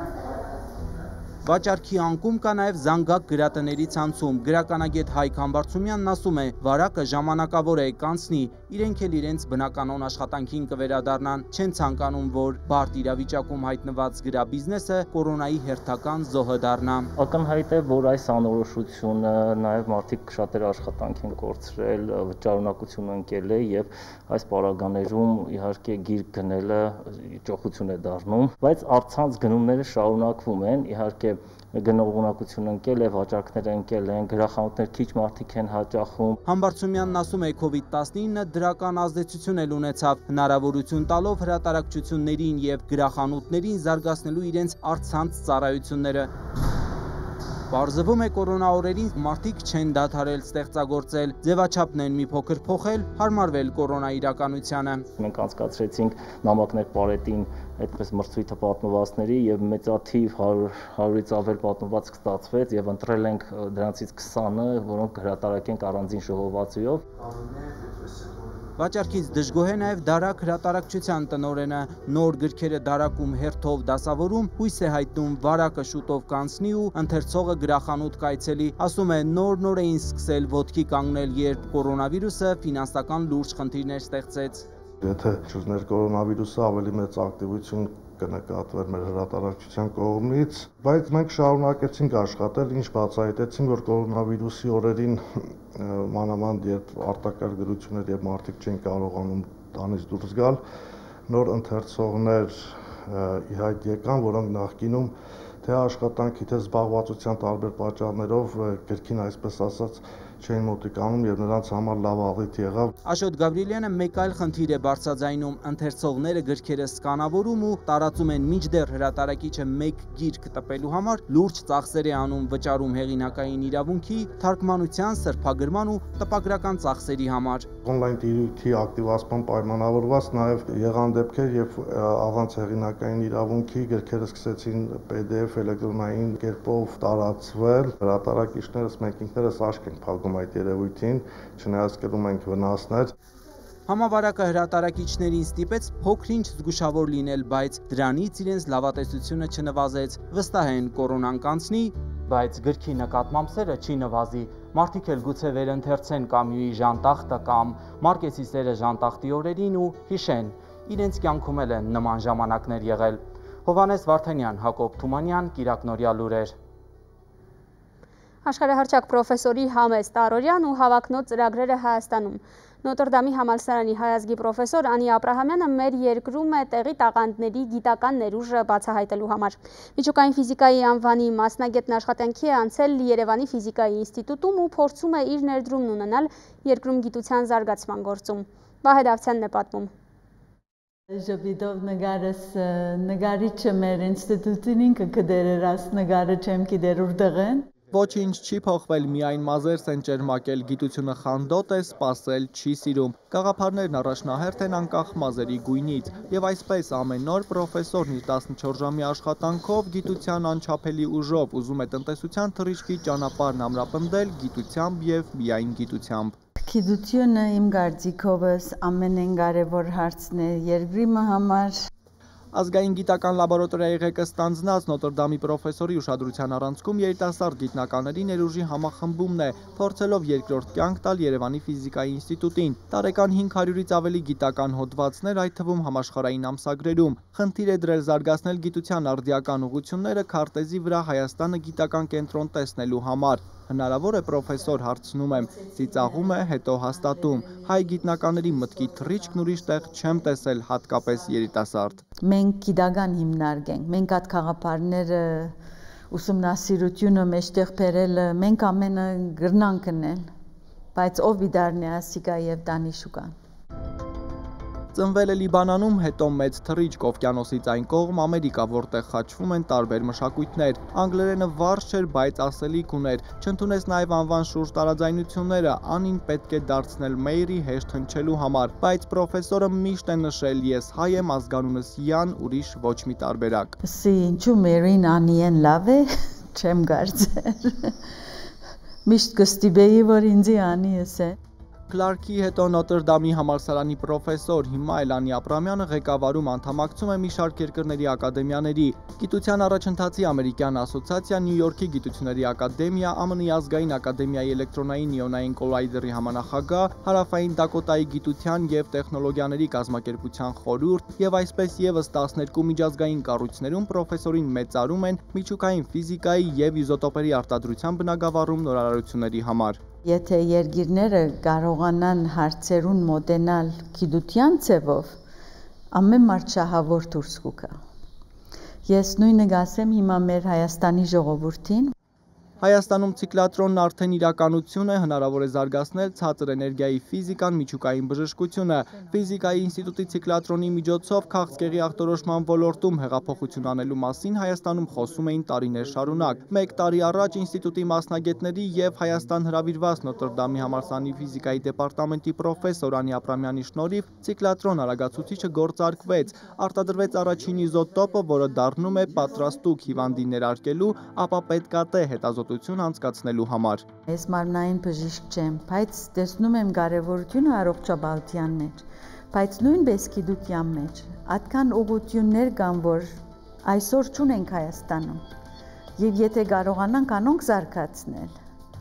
Վաճառքի անկում կա նաև զանգակ գրատների ցանցում։ Գրականագետ Հայկ Համբարձումյանն ասում է, վարակը ժամանակավոր է, կանցնի, իրենք էլ իրենց բնականոն աշխատանքին կվերադառնան, չեն ցանկանում, որ բարդ իրավիճակում հայտնված գրաբիզնեսը կորոնայի հերթական զոհը դառնա։ Ակնհայտ է, որ այս անորոշությունը նաև մարդիկ շատեր աշխատանք են կորցրել, վճարունակությունը ընկել է եւ այս պարագաներում իհարկե գիրք գնելը ճոխություն է դառնում, բայց առցանց գնումները շարունակվում են, իհարկե գնողունակություն ընկել է, վաճառքներ ընկել են, գրախանութներ քիչ մարդիկ են հաճախում։ Համբարձումյանն ասում է կովիդ տասնինը դրական ազդեցություն էլ ունեցավ, հնարավորություն տալով հրատարակչություններին եւ գրախանութներին զարգացնելու իրենց առցանց ծառայությունները։ Պարզվում է կորոնա օրերին մարդիկ չեն դադարել ստեղծագործել, ձևաչափն են մի փոքր փոխել, հարմարվել կորոնա իրականությանը։ Մենք անցկացրեցինք նամակներ պարետին այդպես մրցույթը պատմվածների եւ մեծաթիվ հարյուրից ավել պատմվածք ստացվեց եւ ընտրել ենք դրանցից քսանը, որոնք հրատարակենք առանձին ժողովածուով։ Վաճառքից դժգոհ է նաև դարակ հրատարակչության տնօրենը, նոր գրքերը դարակում հերթով դասավորում, հույս է հայտնում վարակը շուտով կանցնի ու ընթերցողը գրախանութ կայցելի, ասում է նոր-նոր էին սկսել ոտքի կանգնել, երբ կորոնավիրուսը ֆինանսական լուրջ խնդիրներ ստեղծեց։ Եթե չուզներ կորոնավիրուսը ավելի մեծ ակտիվություն կնկատվեր մեր հրատարակչության կողմից, բայց մենք շարունակեցինք աշխատել, ինչ բացահայտեցինք, որ կորոնավիրուսի օրերին մանավանդ երբ արտակարգ գրություններ եւ մարդիկ չեն կարողանում տանից դուրս գալ, նոր ընթերցողներ ի հայտ եկան, որոնք նախկինում թե աշխատանքի, թե զբաղվածության տարբեր պատճառներով կրկին այսպես ասած չէին մոտիկանում եւ նրանց համար լավ աղիթ եղավ։ Աշոտ Գաբրիելյանը մեկ այլ խնդիր է բարձրաձայնում՝ ընթերցողները գրքերը սկանավորում ու տարածում են, մինչդեռ հրատարակիչը մեկ գիրք տպելու համար լուրջ ծախսեր է անում, վճարում հեղինակային իրավունքի, թարգմանության, սրբագրման ու տպագրական ծախսերի համար։ Օնլայն տիրույթի ակտիվացման պայմանավորված նաև եղան դեպքեր, երբ առանց հեղինակային իրավունքի գրքերը սկսեցին P D F էլեկտրոնային կերպով տարածվել, հրատարակիչներս մենք ինքներս աշկ ենք փակում այդ երևույթին, չնայած կրում ենք վնասներ։ Համավարակը հրատարակիչներին ստիպեց փոքր-ինչ զգուշավոր լինել, բայց դրանից իրենց լավատեսությունը չնվազեց։ Վստահ են կորոնան կանցնի, բայց գրքի նկատմամբ սերը չի նվազի։ Մարդիկ էլ գուցե վերընթերցեն Կամյուի Ժանտախտը կամ Մարկեսի սերը Ժանտախտի օրերին ու հիշեն, իրենց կյանքում էլ են նման ժամանակներ եղել։ Հովհաննես Վարդանյան, Հակոբ Թումանյան, Կիրակնորյա լուրեր։ Աշխարհահռչակ պրոֆեսորի Համես Տարորյան ու հավակնոտ ծրագրերը Հայաստանում։ Նոտրդամի համալսարանի հայազգի պրոֆեսոր Անի Աբրահամյանը մեր երկրում է տեղի տաղանդների գիտական ներուժը բացահայտելու համար։ Միջուկային ֆիզիկայի անվանի մասնագետն աշխատանքի է անցել Երևանի ֆիզիկայի ինստիտուտում ու փորձում է իր ներդրումն ունենալ երկրում գիտության զարգացման գործում։ Վահե Դավթյանն է պատմում։ Ժպիտով նգարս նգարիչը մեր ինստիտուտին ինքը կդերեր աս նգարը չեմ կիդեր ուրդեղ են։ Ոչինչ չի փոխվել, միայն մազերս են ճերմակել, գիտությունը խանդոտ է, սպասել չի սիրում։ Գաղափարներն առաջնահերթ են անկախ մազերի գույնից, եւ այսպես ամեն օր պրոֆեսորն իր տասնչորս ժամի աշխատանքով գիտության անչափելի ուժով ուզում է տնտեսության թռիչքի ճանապարհն ամրապնդել գիտությամբ եւ միայն գիտությամբ։ Գիտությունը իմ կարծիքովս ամենեն կարևոր հարցն է երկրի համար։ Ազգային գիտական լաբորատորիայի ղեկը ստանձնած Նոտրդամի պրոֆեսորի ուշադրության առանցքում երիտասարդ գիտնականների ներուժի համախմբումն է, փորձելով երկրորդ կյանք տալ Երևանի ֆիզիկայի ինստիտուտին։ Տարեկան հինգ հարյուրից ավելի գիտական հոդվածներ, այդ թվում համաշխարհային ամսագրերում։ Խնդիր է դրել զարգացնել գիտության արդիական ուղղությունները քարտեզի վրա Հայաստանը գիտական կենտրոն տեսնելու համար։ Հնարավոր է պրոֆեսոր հարցնում եմ, ծիծաղում է, հետո հաստատում։ Հայ գիտնականների մտքի թռիչքն ուրիշ տեղ չեմ տեսել, հատկապես երիտասարդ։ Մենք գիտական հիմնարկ ենք, մենք այդ խաղապարները ուսումնասիրությունը մեջտեղ բերել, մենք ամենը գրնանք կնել, բայց ով իդարն է ասիկա եւ դանիշուկան։ Ծնվել է Լիբանանում, հետո մեծ թռիչք օվկիանոսից այն կողմ Ամերիկա, որտեղ խաչվում են տարբեր մշակույթներ։ Անգլերենը վարժ չէր, բայց ասելիք ուներ։ Չընդունեց նաև անվան շուրջ տարաձայնությունները, Անին պետք է դարձնել մեյրի հեշտ հնչելու համար, բայց պրոֆեսորը միշտ է նշել՝ ես հայ եմ, ազգանունս Յան, ուրիշ ոչ մի տարբերակ։ Սի ինչու Մերին Անիեն լավ է, չեմ կարծել։ Միշտ կստիպեի, որ ինձի Անիես է։ Կլարքի հետո Նոտրդամի համալսարանի պրոֆեսոր, հիմա էլ Անի Աբրահամյանը ղեկավարում անդամակցում է մի շարք երկրների ակադեմիաների։ Գիտության առաջընթացի ամերիկյան ասոցիացիա, Նյու Յորքի գիտությունների ակադեմիա, ԱՄՆ-ի ազգային ակադեմիայի էլեկտրոնային իոնային կոլայդերի համանախագահ, Հարավային Դակոտայի գիտության եւ տեխնոլոգիաների կազմակերպության խորհուրդ եւ այսպես եւս տասներկու միջազգային կառույցներում պրոֆեսորին մեծարում են միջուկային ֆիզիկայի եւ իզոտոպերի արտադրության բնագավառում նորարարությունների համար։ Եթե երկիրները կարողանան հարցերուն մոտենալ գիտության ձևով, ամեն մարդ շահավոր դուրս կգա։ Ես նույնը կասեմ հիմա մեր Հայաստանի ժողովրդին։ Հայաստանում ցիկլատրոնն արդեն իրականություն է, հնարավոր է զարգացնել ցածր էներգիայի ֆիզիկան, միջուկային բժշկությունը։ Ֆիզիկայի ինստիտուտի ցիկլատրոնի միջոցով քաղցկեղի ախտորոշման ոլորտում հեղափոխություն անելու մասին Հայաստանում խոսում էին տարիներ շարունակ։ Մեկ տարի առաջ ինստիտուտի մասնագետների եւ Հայաստան հրավիրված Նոտրդամի համալսարանի ֆիզիկայի դեպարտամենտի պրոֆեսոր Անի Աբրահամյանի շնորհիվ ցիկլատրոն արագացուցիչը գործարկվեց, արտադրվեց առաջին իզոտոպը, որը դառնում է պատրաստուկ հիվանդին ներարկելու, ապա պետքա թե հետազոտություն անցկացնելու համար։ Ես մարմնային բժիշկ չեմ, բայց տեսնում եմ կարևորությունը առողջապահության մեջ, բայց նույնպես գիտության մեջ այդքան ուղղություններ կան, որ այսօր չունենք Հայաստանում, եւ եթե կարողանանք անոնք զարգացնել,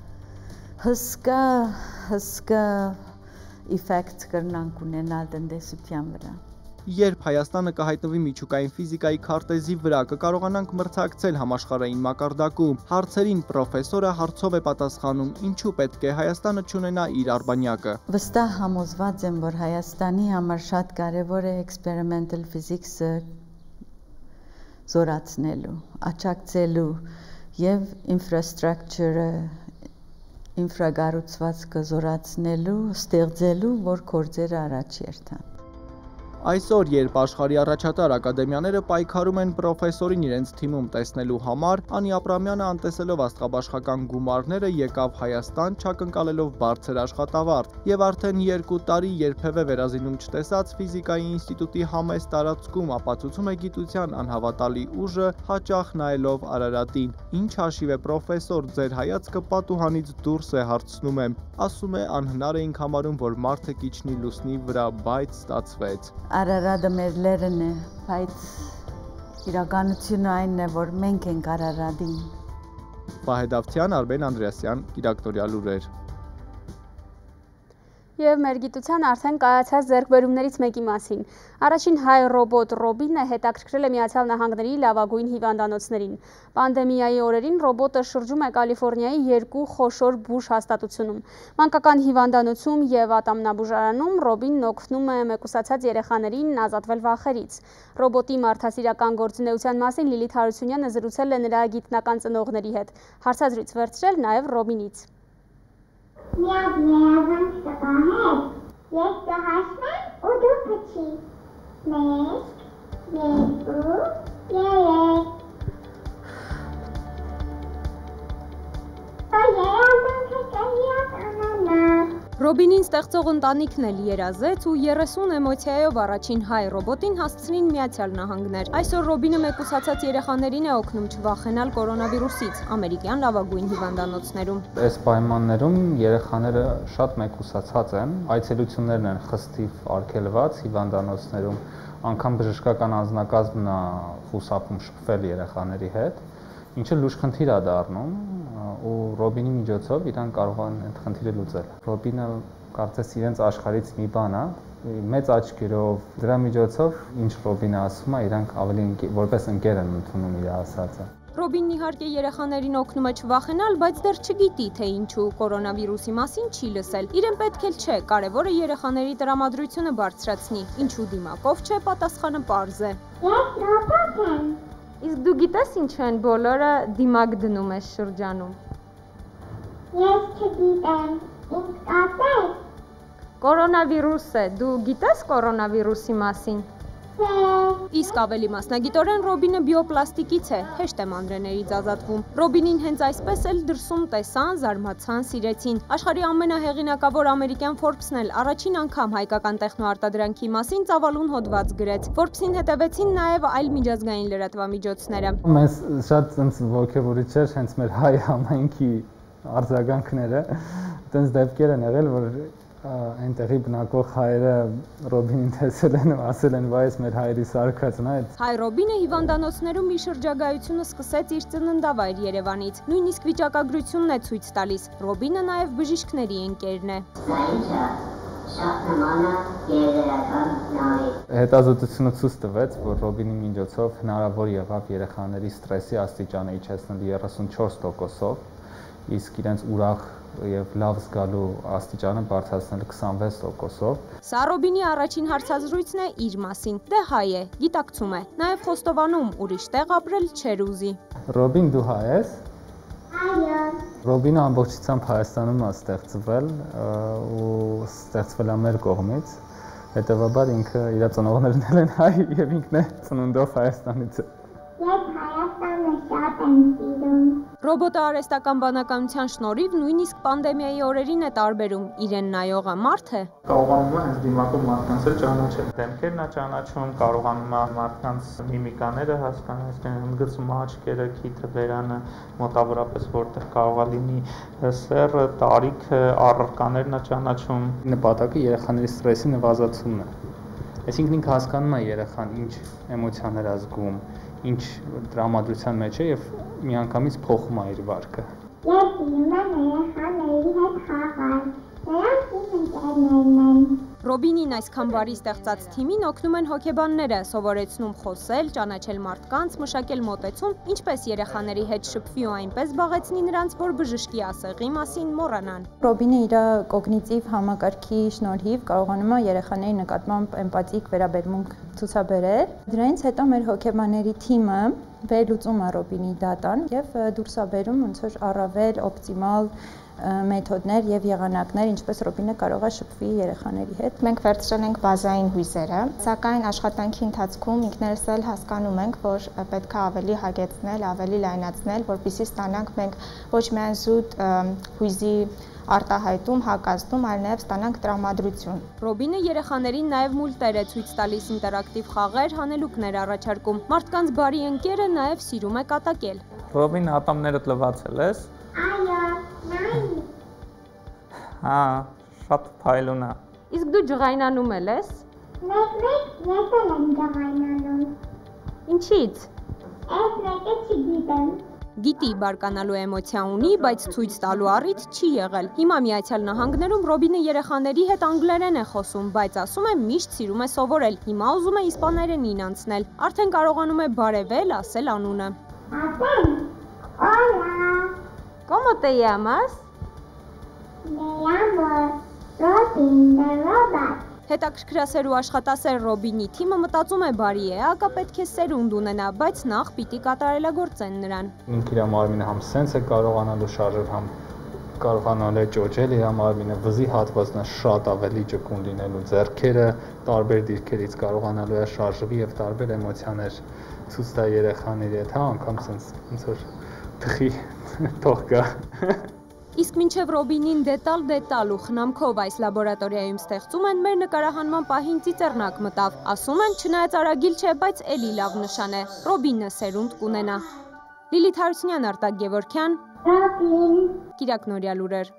հսկա հսկա իֆեկտ կրնանք ունենալ տնտեսության վրա։ Երբ Հայաստանը կհայտնվի միջուկային ֆիզիկայի քարտեզի վրա, կկարողանանք մրցակցել համաշխարհային մակարդակում։ Հարցերին պրոֆեսորը հարցով է պատասխանում, ինչու պետք է Հայաստանը չունենա իր արբանյակը։ Վստահ համոզված եմ, որ Հայաստանի համար շատ կարևոր է experimental physics-ը, զորացնելու, աջակցելու եւ ինֆրաստրուկտուրը ինֆրագառուցվածքը զորացնելու, ստեղծելու, որ գործերը առաջ երթան։ Այսօր, երբ աշխարհի առաջատար ակադեմիաները պայքարում են պրոֆեսորին իրենց թիմում տեսնելու համար, Անի Աբրամյանը անտեսելով աստղաբաշխական գումարները եկավ Հայաստան, չակնկալելով բարձր աշխատավարձ, եւ արդեն երկու տարի երբևէ վերազինում չտեսած ֆիզիկայի ինստիտուտի համեստ տարածքում ապացուցում է գիտության անհավատալի ուժը, հաճախ նայելով Արարատին։ Ինչ հաշիվ է պրոֆեսոր, ձեր հայացքը պատուհանից դուրս է հարցնում եմ, ասում է անհնար էինք համարում, որ մարդը կիջնի լուսնի վրա, բայց ստացվեց։ Արարատը մեր լերն է, բայց իրականությունը այն է, որ մենք ենք Արարատին։ Վահե Դավթյան, Արմեն Անդրեասյան, Գիտակտորյալ լուրեր։ Եվ մեր գիտության արդեն կայացած ձեռքբերումներից մեկի մասին։ Առաջին հայ ռոբոտ Ռոբինը հետաքրքրել է Միացյալ Նահանգների լավագույն հիվանդանոցներին։ Պանդեմիայի օրերին ռոբոտը շրջում է Կալիֆոռնիայի երկու խոշոր բուժ հաստատությունում։ Մանկական հիվանդանոցում եւ ատամնաբուժարանում Ռոբինն օգնում է մեկուսացած երեխաներին ազատվել վախերից։ Ռոբոտի մարդասիրական գործունեության մասին Լիլիթ Հարությունյանը զրուցել է նրա գիտնական ծնողների հետ։ Հարցազրույց վերցրել նաեւ Ռոբինից։ Միակ երազանք տղահեր, ես տղաշնեմ ու դու փչի, մեկ, երկու, երեք, ու երազանքը կհիականանար։ Ռոբինին ստեղծող ընտանիքն էլ երազեց ու երեսուն էմոցիայով առաջին հայ ռոբոտին հասցրին Միացյալ Նահանգներ։ Այսօր Ռոբինը մեկուսացած երեխաներին է օգնում չվախենալ կորոնավիրուսից ամերիկյան լավագույն հիվանդանոցներում։ Այս պայմաններում երեխաները շատ մեկուսացած են, այցելություններն են խստիվ արգելված հիվանդանոցներում, անգամ բժշկական անձնակազմն է խուսափում շփվել երեխաների հետ, ինչը լուրջ խնդիր է դառնում ու Ռոբինի միջոցով իրանք կարող են այդ խնդիրը լուծել։ Ռոբինը կարծես իրենց աշխարհից մի բան է, մեծ աչքերով, դրա միջոցով ինչ Ռոբինը ասում է, իրանք ավելի որպես ընկեր են ընդունում իր ասածը։ Ռոբինն իհարկե երեխաներին օգնում է չվախենալ, բայց դեռ չգիտի, թե ինչու կորոնավիրուսի մասին չի լսել։ Իրեն պետք էլ չէ, կարևորը երեխաների տրամադրությունը բարձրացնի։ Ինչու դիմակով չէ, պատասխանը պարզ է։ Ես ռոբոտ եմ։ Իսկ դու գիտես ինչու են բոլորը դիմակ դնում ես շրջանում։ Ես չգիտեմ, ինձ կասեք։ Կորոնավիրուս է, դու գիտես կորոնավիրուսի մասին։ Իսկ ավելի մասնագիտորեն Ռոբինը բիոպլաստիկից է, հեշտ է մանրեներից ազատվում։ Ռոբինին հենց այսպես էլ դրսում տեսան, զարմացան, սիրեցին։ Աշխարհի ամենահեղինակավոր ամերիկյան Forbes-ն էլ առաջին անգամ հայկական տեխնոարտադրանքի մասին ծավալուն հոդված գրեց։ Forbes-ին հետևեցին նաև այլ միջազգային լրատվամիջոցները։ Մեզ շատ ցենց ոգևորիչ էր հենց մեր հայ համայնքի արձագանքները, այդպես դեպքեր են եղել, որ այնտեղի բնակող հայերը Ռոբինին տեսել են ու ասել են, վայ, մեր հայերի սարքածն է։ Հայ Ռոբինը հիվանդանոցներում իր շրջագայությունը սկսեց իր ծննդավայր Երևանից։ Նույնիսկ վիճակագրությունն է ցույց տալիս։ Ռոբինը նաև բժիշկների ընկերն է։ Հետազոտությունը ցույց տվեց, որ Ռոբինի միջոցով հնարավոր եղավ երեխաների ստրեսի աստիճանը իջեցնել երեսունչորս տոկոսով, իսկ իրենց ուրախ եւ լավ զգալու աստիճանը բարձրացնել քսանվեց տոկոսով։ Սա Ռոբինի առաջին հարցազրույցն է իր մասին։ Դե հայ է, գիտակցում է, նաեւ խոստովանում, ուրիշ տեղ ապրել չեր ուզի։ Ռոբին, դու հայ ես։ Այո։ Ռոբինը ամբողջությամբ Հայաստանում է ստեղծվել ու ստեղծվել է մեր կողմից։ Հետևաբար ինքը իր ծնողներն են հայ եւ ինքն է ծնունդով Հայաստանից։ Ես Հայաստանը շատ եմ սիրում։ Ռոբոտը արհեստական բանականության շնորհիվ նույնիսկ պանդեմիայի օրերին է տարբերում։ Իրեն նայողը մարդ է։ Կարողանում է հենց դիմակով մարդկանց էլ ճանաչել։ Դեմքերն է ճանաչում, կարողանում է մարդկանց միմիկաները հասկանալ, այսինքն ընդգծում աչքերը, քիթը, բերանը, մոտավորապես որտեղ կարող է լինի սեռը, տարիքը, առարկաներն է ճանաչում։ Նպատակը երեխաների ստրեսի նվազեցումն է։ Այսինքն ինքը հասկանում է երեխան ինչ էմոցիաներ է զգում, ինչ տրամադրության մեջ է եւ միանգամից փոխում է իր վարքը։ Ես սիրում եմ երեխաների հետ խաղալ, նրանք իմ ընկերներն են։ Ռոբինին այսքան բարի ստեղծած թիմին օգնում են հոգեբանները, սովորեցնում խոսել, ճանաչել մարդկանց, մշակել մոտեցում, ինչպես երեխաների հետ շփվի ու այնպես զբաղեցնի նրանց, որ բժշկի ասեղի մասին մոռանան։ Ռոբինը իր կոգնիտիվ համակարգի շնորհիվ կարողանում է երեխաների նկատմամբ էմպաթիկ վերաբերմունք ցուցաբերել։ Դրանից հետո մեր հոգեբանների թիմը վերլուծում է Ռոբինի դատան եւ դուրս է բերում ոնց որ առավել օպտիմալ մեթոդներ եւ եղանակներ, ինչպես Ռոբինը կարող է շփվի երեխաների հետ։ Մենք վերցրել ենք բազային հույզերը, սակայն աշխատանքի ընթացքում ինքներս էլ հասկանում ենք, որ պետք է ավելի հագեցնել, ավելի լայնացնել, որպեսզի ստանանք մենք ոչ միայն զուտ հույզի արտահայտում, հակազդում, այլ նաև ստանանք տրամադրություն։ Ռոբինը երեխաներին նաև մուլտեր է ցույց տալիս, ինտերակտիվ խաղեր, հանելուկներ առաջարկում։ Մարդկանց բարի ընկերը նաև սիրում է կատակել։ Ռոբին, ատամներդ լվացել ես։ Այո, նայ։ Հա, շատ փայլուն է։ Իսկ դու ջղայնանում ես։ Մեկ-մեկ ես էլ եմ ջղայնանում։ Ինչի՞ց։ Այս մեկը չգիտեմ։ Գիտի բարկանալու էմոցիա ունի, բայց ցույց տալու առիթ չի եղել։ Հիմա Միացյալ Նահանգներում Ռոբինը երեխաների հետ անգլերեն է խոսում, բայց ասում է միշտ սիրում է սովորել։ Հիմա ուզում է իսպաներենին անցնել։ Արդեն կարողանում է բարևել, ասել անունը։ Ասեմ, hola, ¿Cómo te llamas? me llamo Robin the Robot։ Հետաքրքրասեր ու աշխատասեր Ռոբինի թիմը մտածում է բարի է, ակա պետք է սերունդ ունենա, բայց նախ պիտի կատարելագործեն նրան։ Ինքը իր մարմինը համ սենց է կարողանալու շարժել, համ կարողանալ է ճոճել իր մարմինը, վզի հատվածն է շատ ավելի ճկուն լինելու, ձեռքերը տարբեր դիրքերից կարողանալու է շարժվի եւ տարբեր էմոցիաներ ցույց տա երեխաների հետ, հա, անգամ սենց ոնց որ թխի թող գա։ Իսկ մինչև Ռոբինին դետալ-դետալ ու խնամքով այս լաբորատորիայում ստեղծում են, մեր նկարահանման պահին ծիծեռնակ մտավ։ Ասում են, չնայած արագիլ չէ, բայց էլի լավ նշան է։ Ռոբինը սերունդ կունենա։ Լիլիթ Հարությունյան, Արտակ Գևորգյան, Ռոբին։ Կիրակ Նորյալ ուրեր։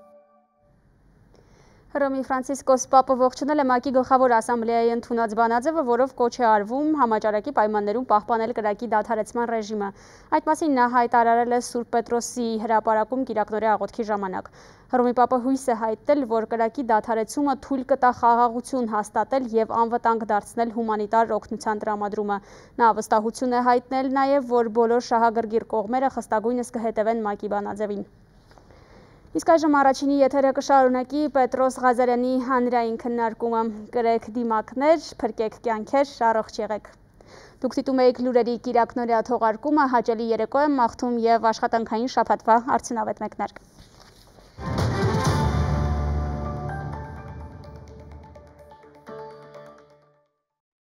Հռոմի Ֆրանցիսկոս Պապը ողջունել է ՄԱԿ-ի գլխավոր ասամբլեայի ընդունած բանաձևը, որով կոչ է արվում համաճարակի պայմաններում պահպանել կրակի դադարեցման ռեժիմը։ Այդ մասին նա հայտարարել է Սուրբ Պետրոսի հրապարակում կիրակնօրյա աղոթքի ժամանակ։ Հռոմի Պապը հույս է հայտնել, որ կրակի դադարեցումը թույլ կտա խաղաղություն հաստատել եւ անվտանգ դարձնել հումանիտար օգնության տրամադրումը։ Նա վստահություն է հայտնել նաեւ, որ բոլոր շահագրգիռ կողմերը խստագույնս կհետևեն ՄԱԿ-ի բանաձևին։ Իսկ այժմ առաջինի եթերը կշարունակի Պետրոս Ղազարյանի հանրային քննարկումը։ Կրեք դիմակներ, փրկեք կյանքեր, առողջ եղեք։ Դուք դիտում եք լուրերի կիրակնօրյա թողարկումը, հաճելի երեկո եմ մաղթում եւ աշխատանքային շաբաթվա արդյունավետ մեկնարկ։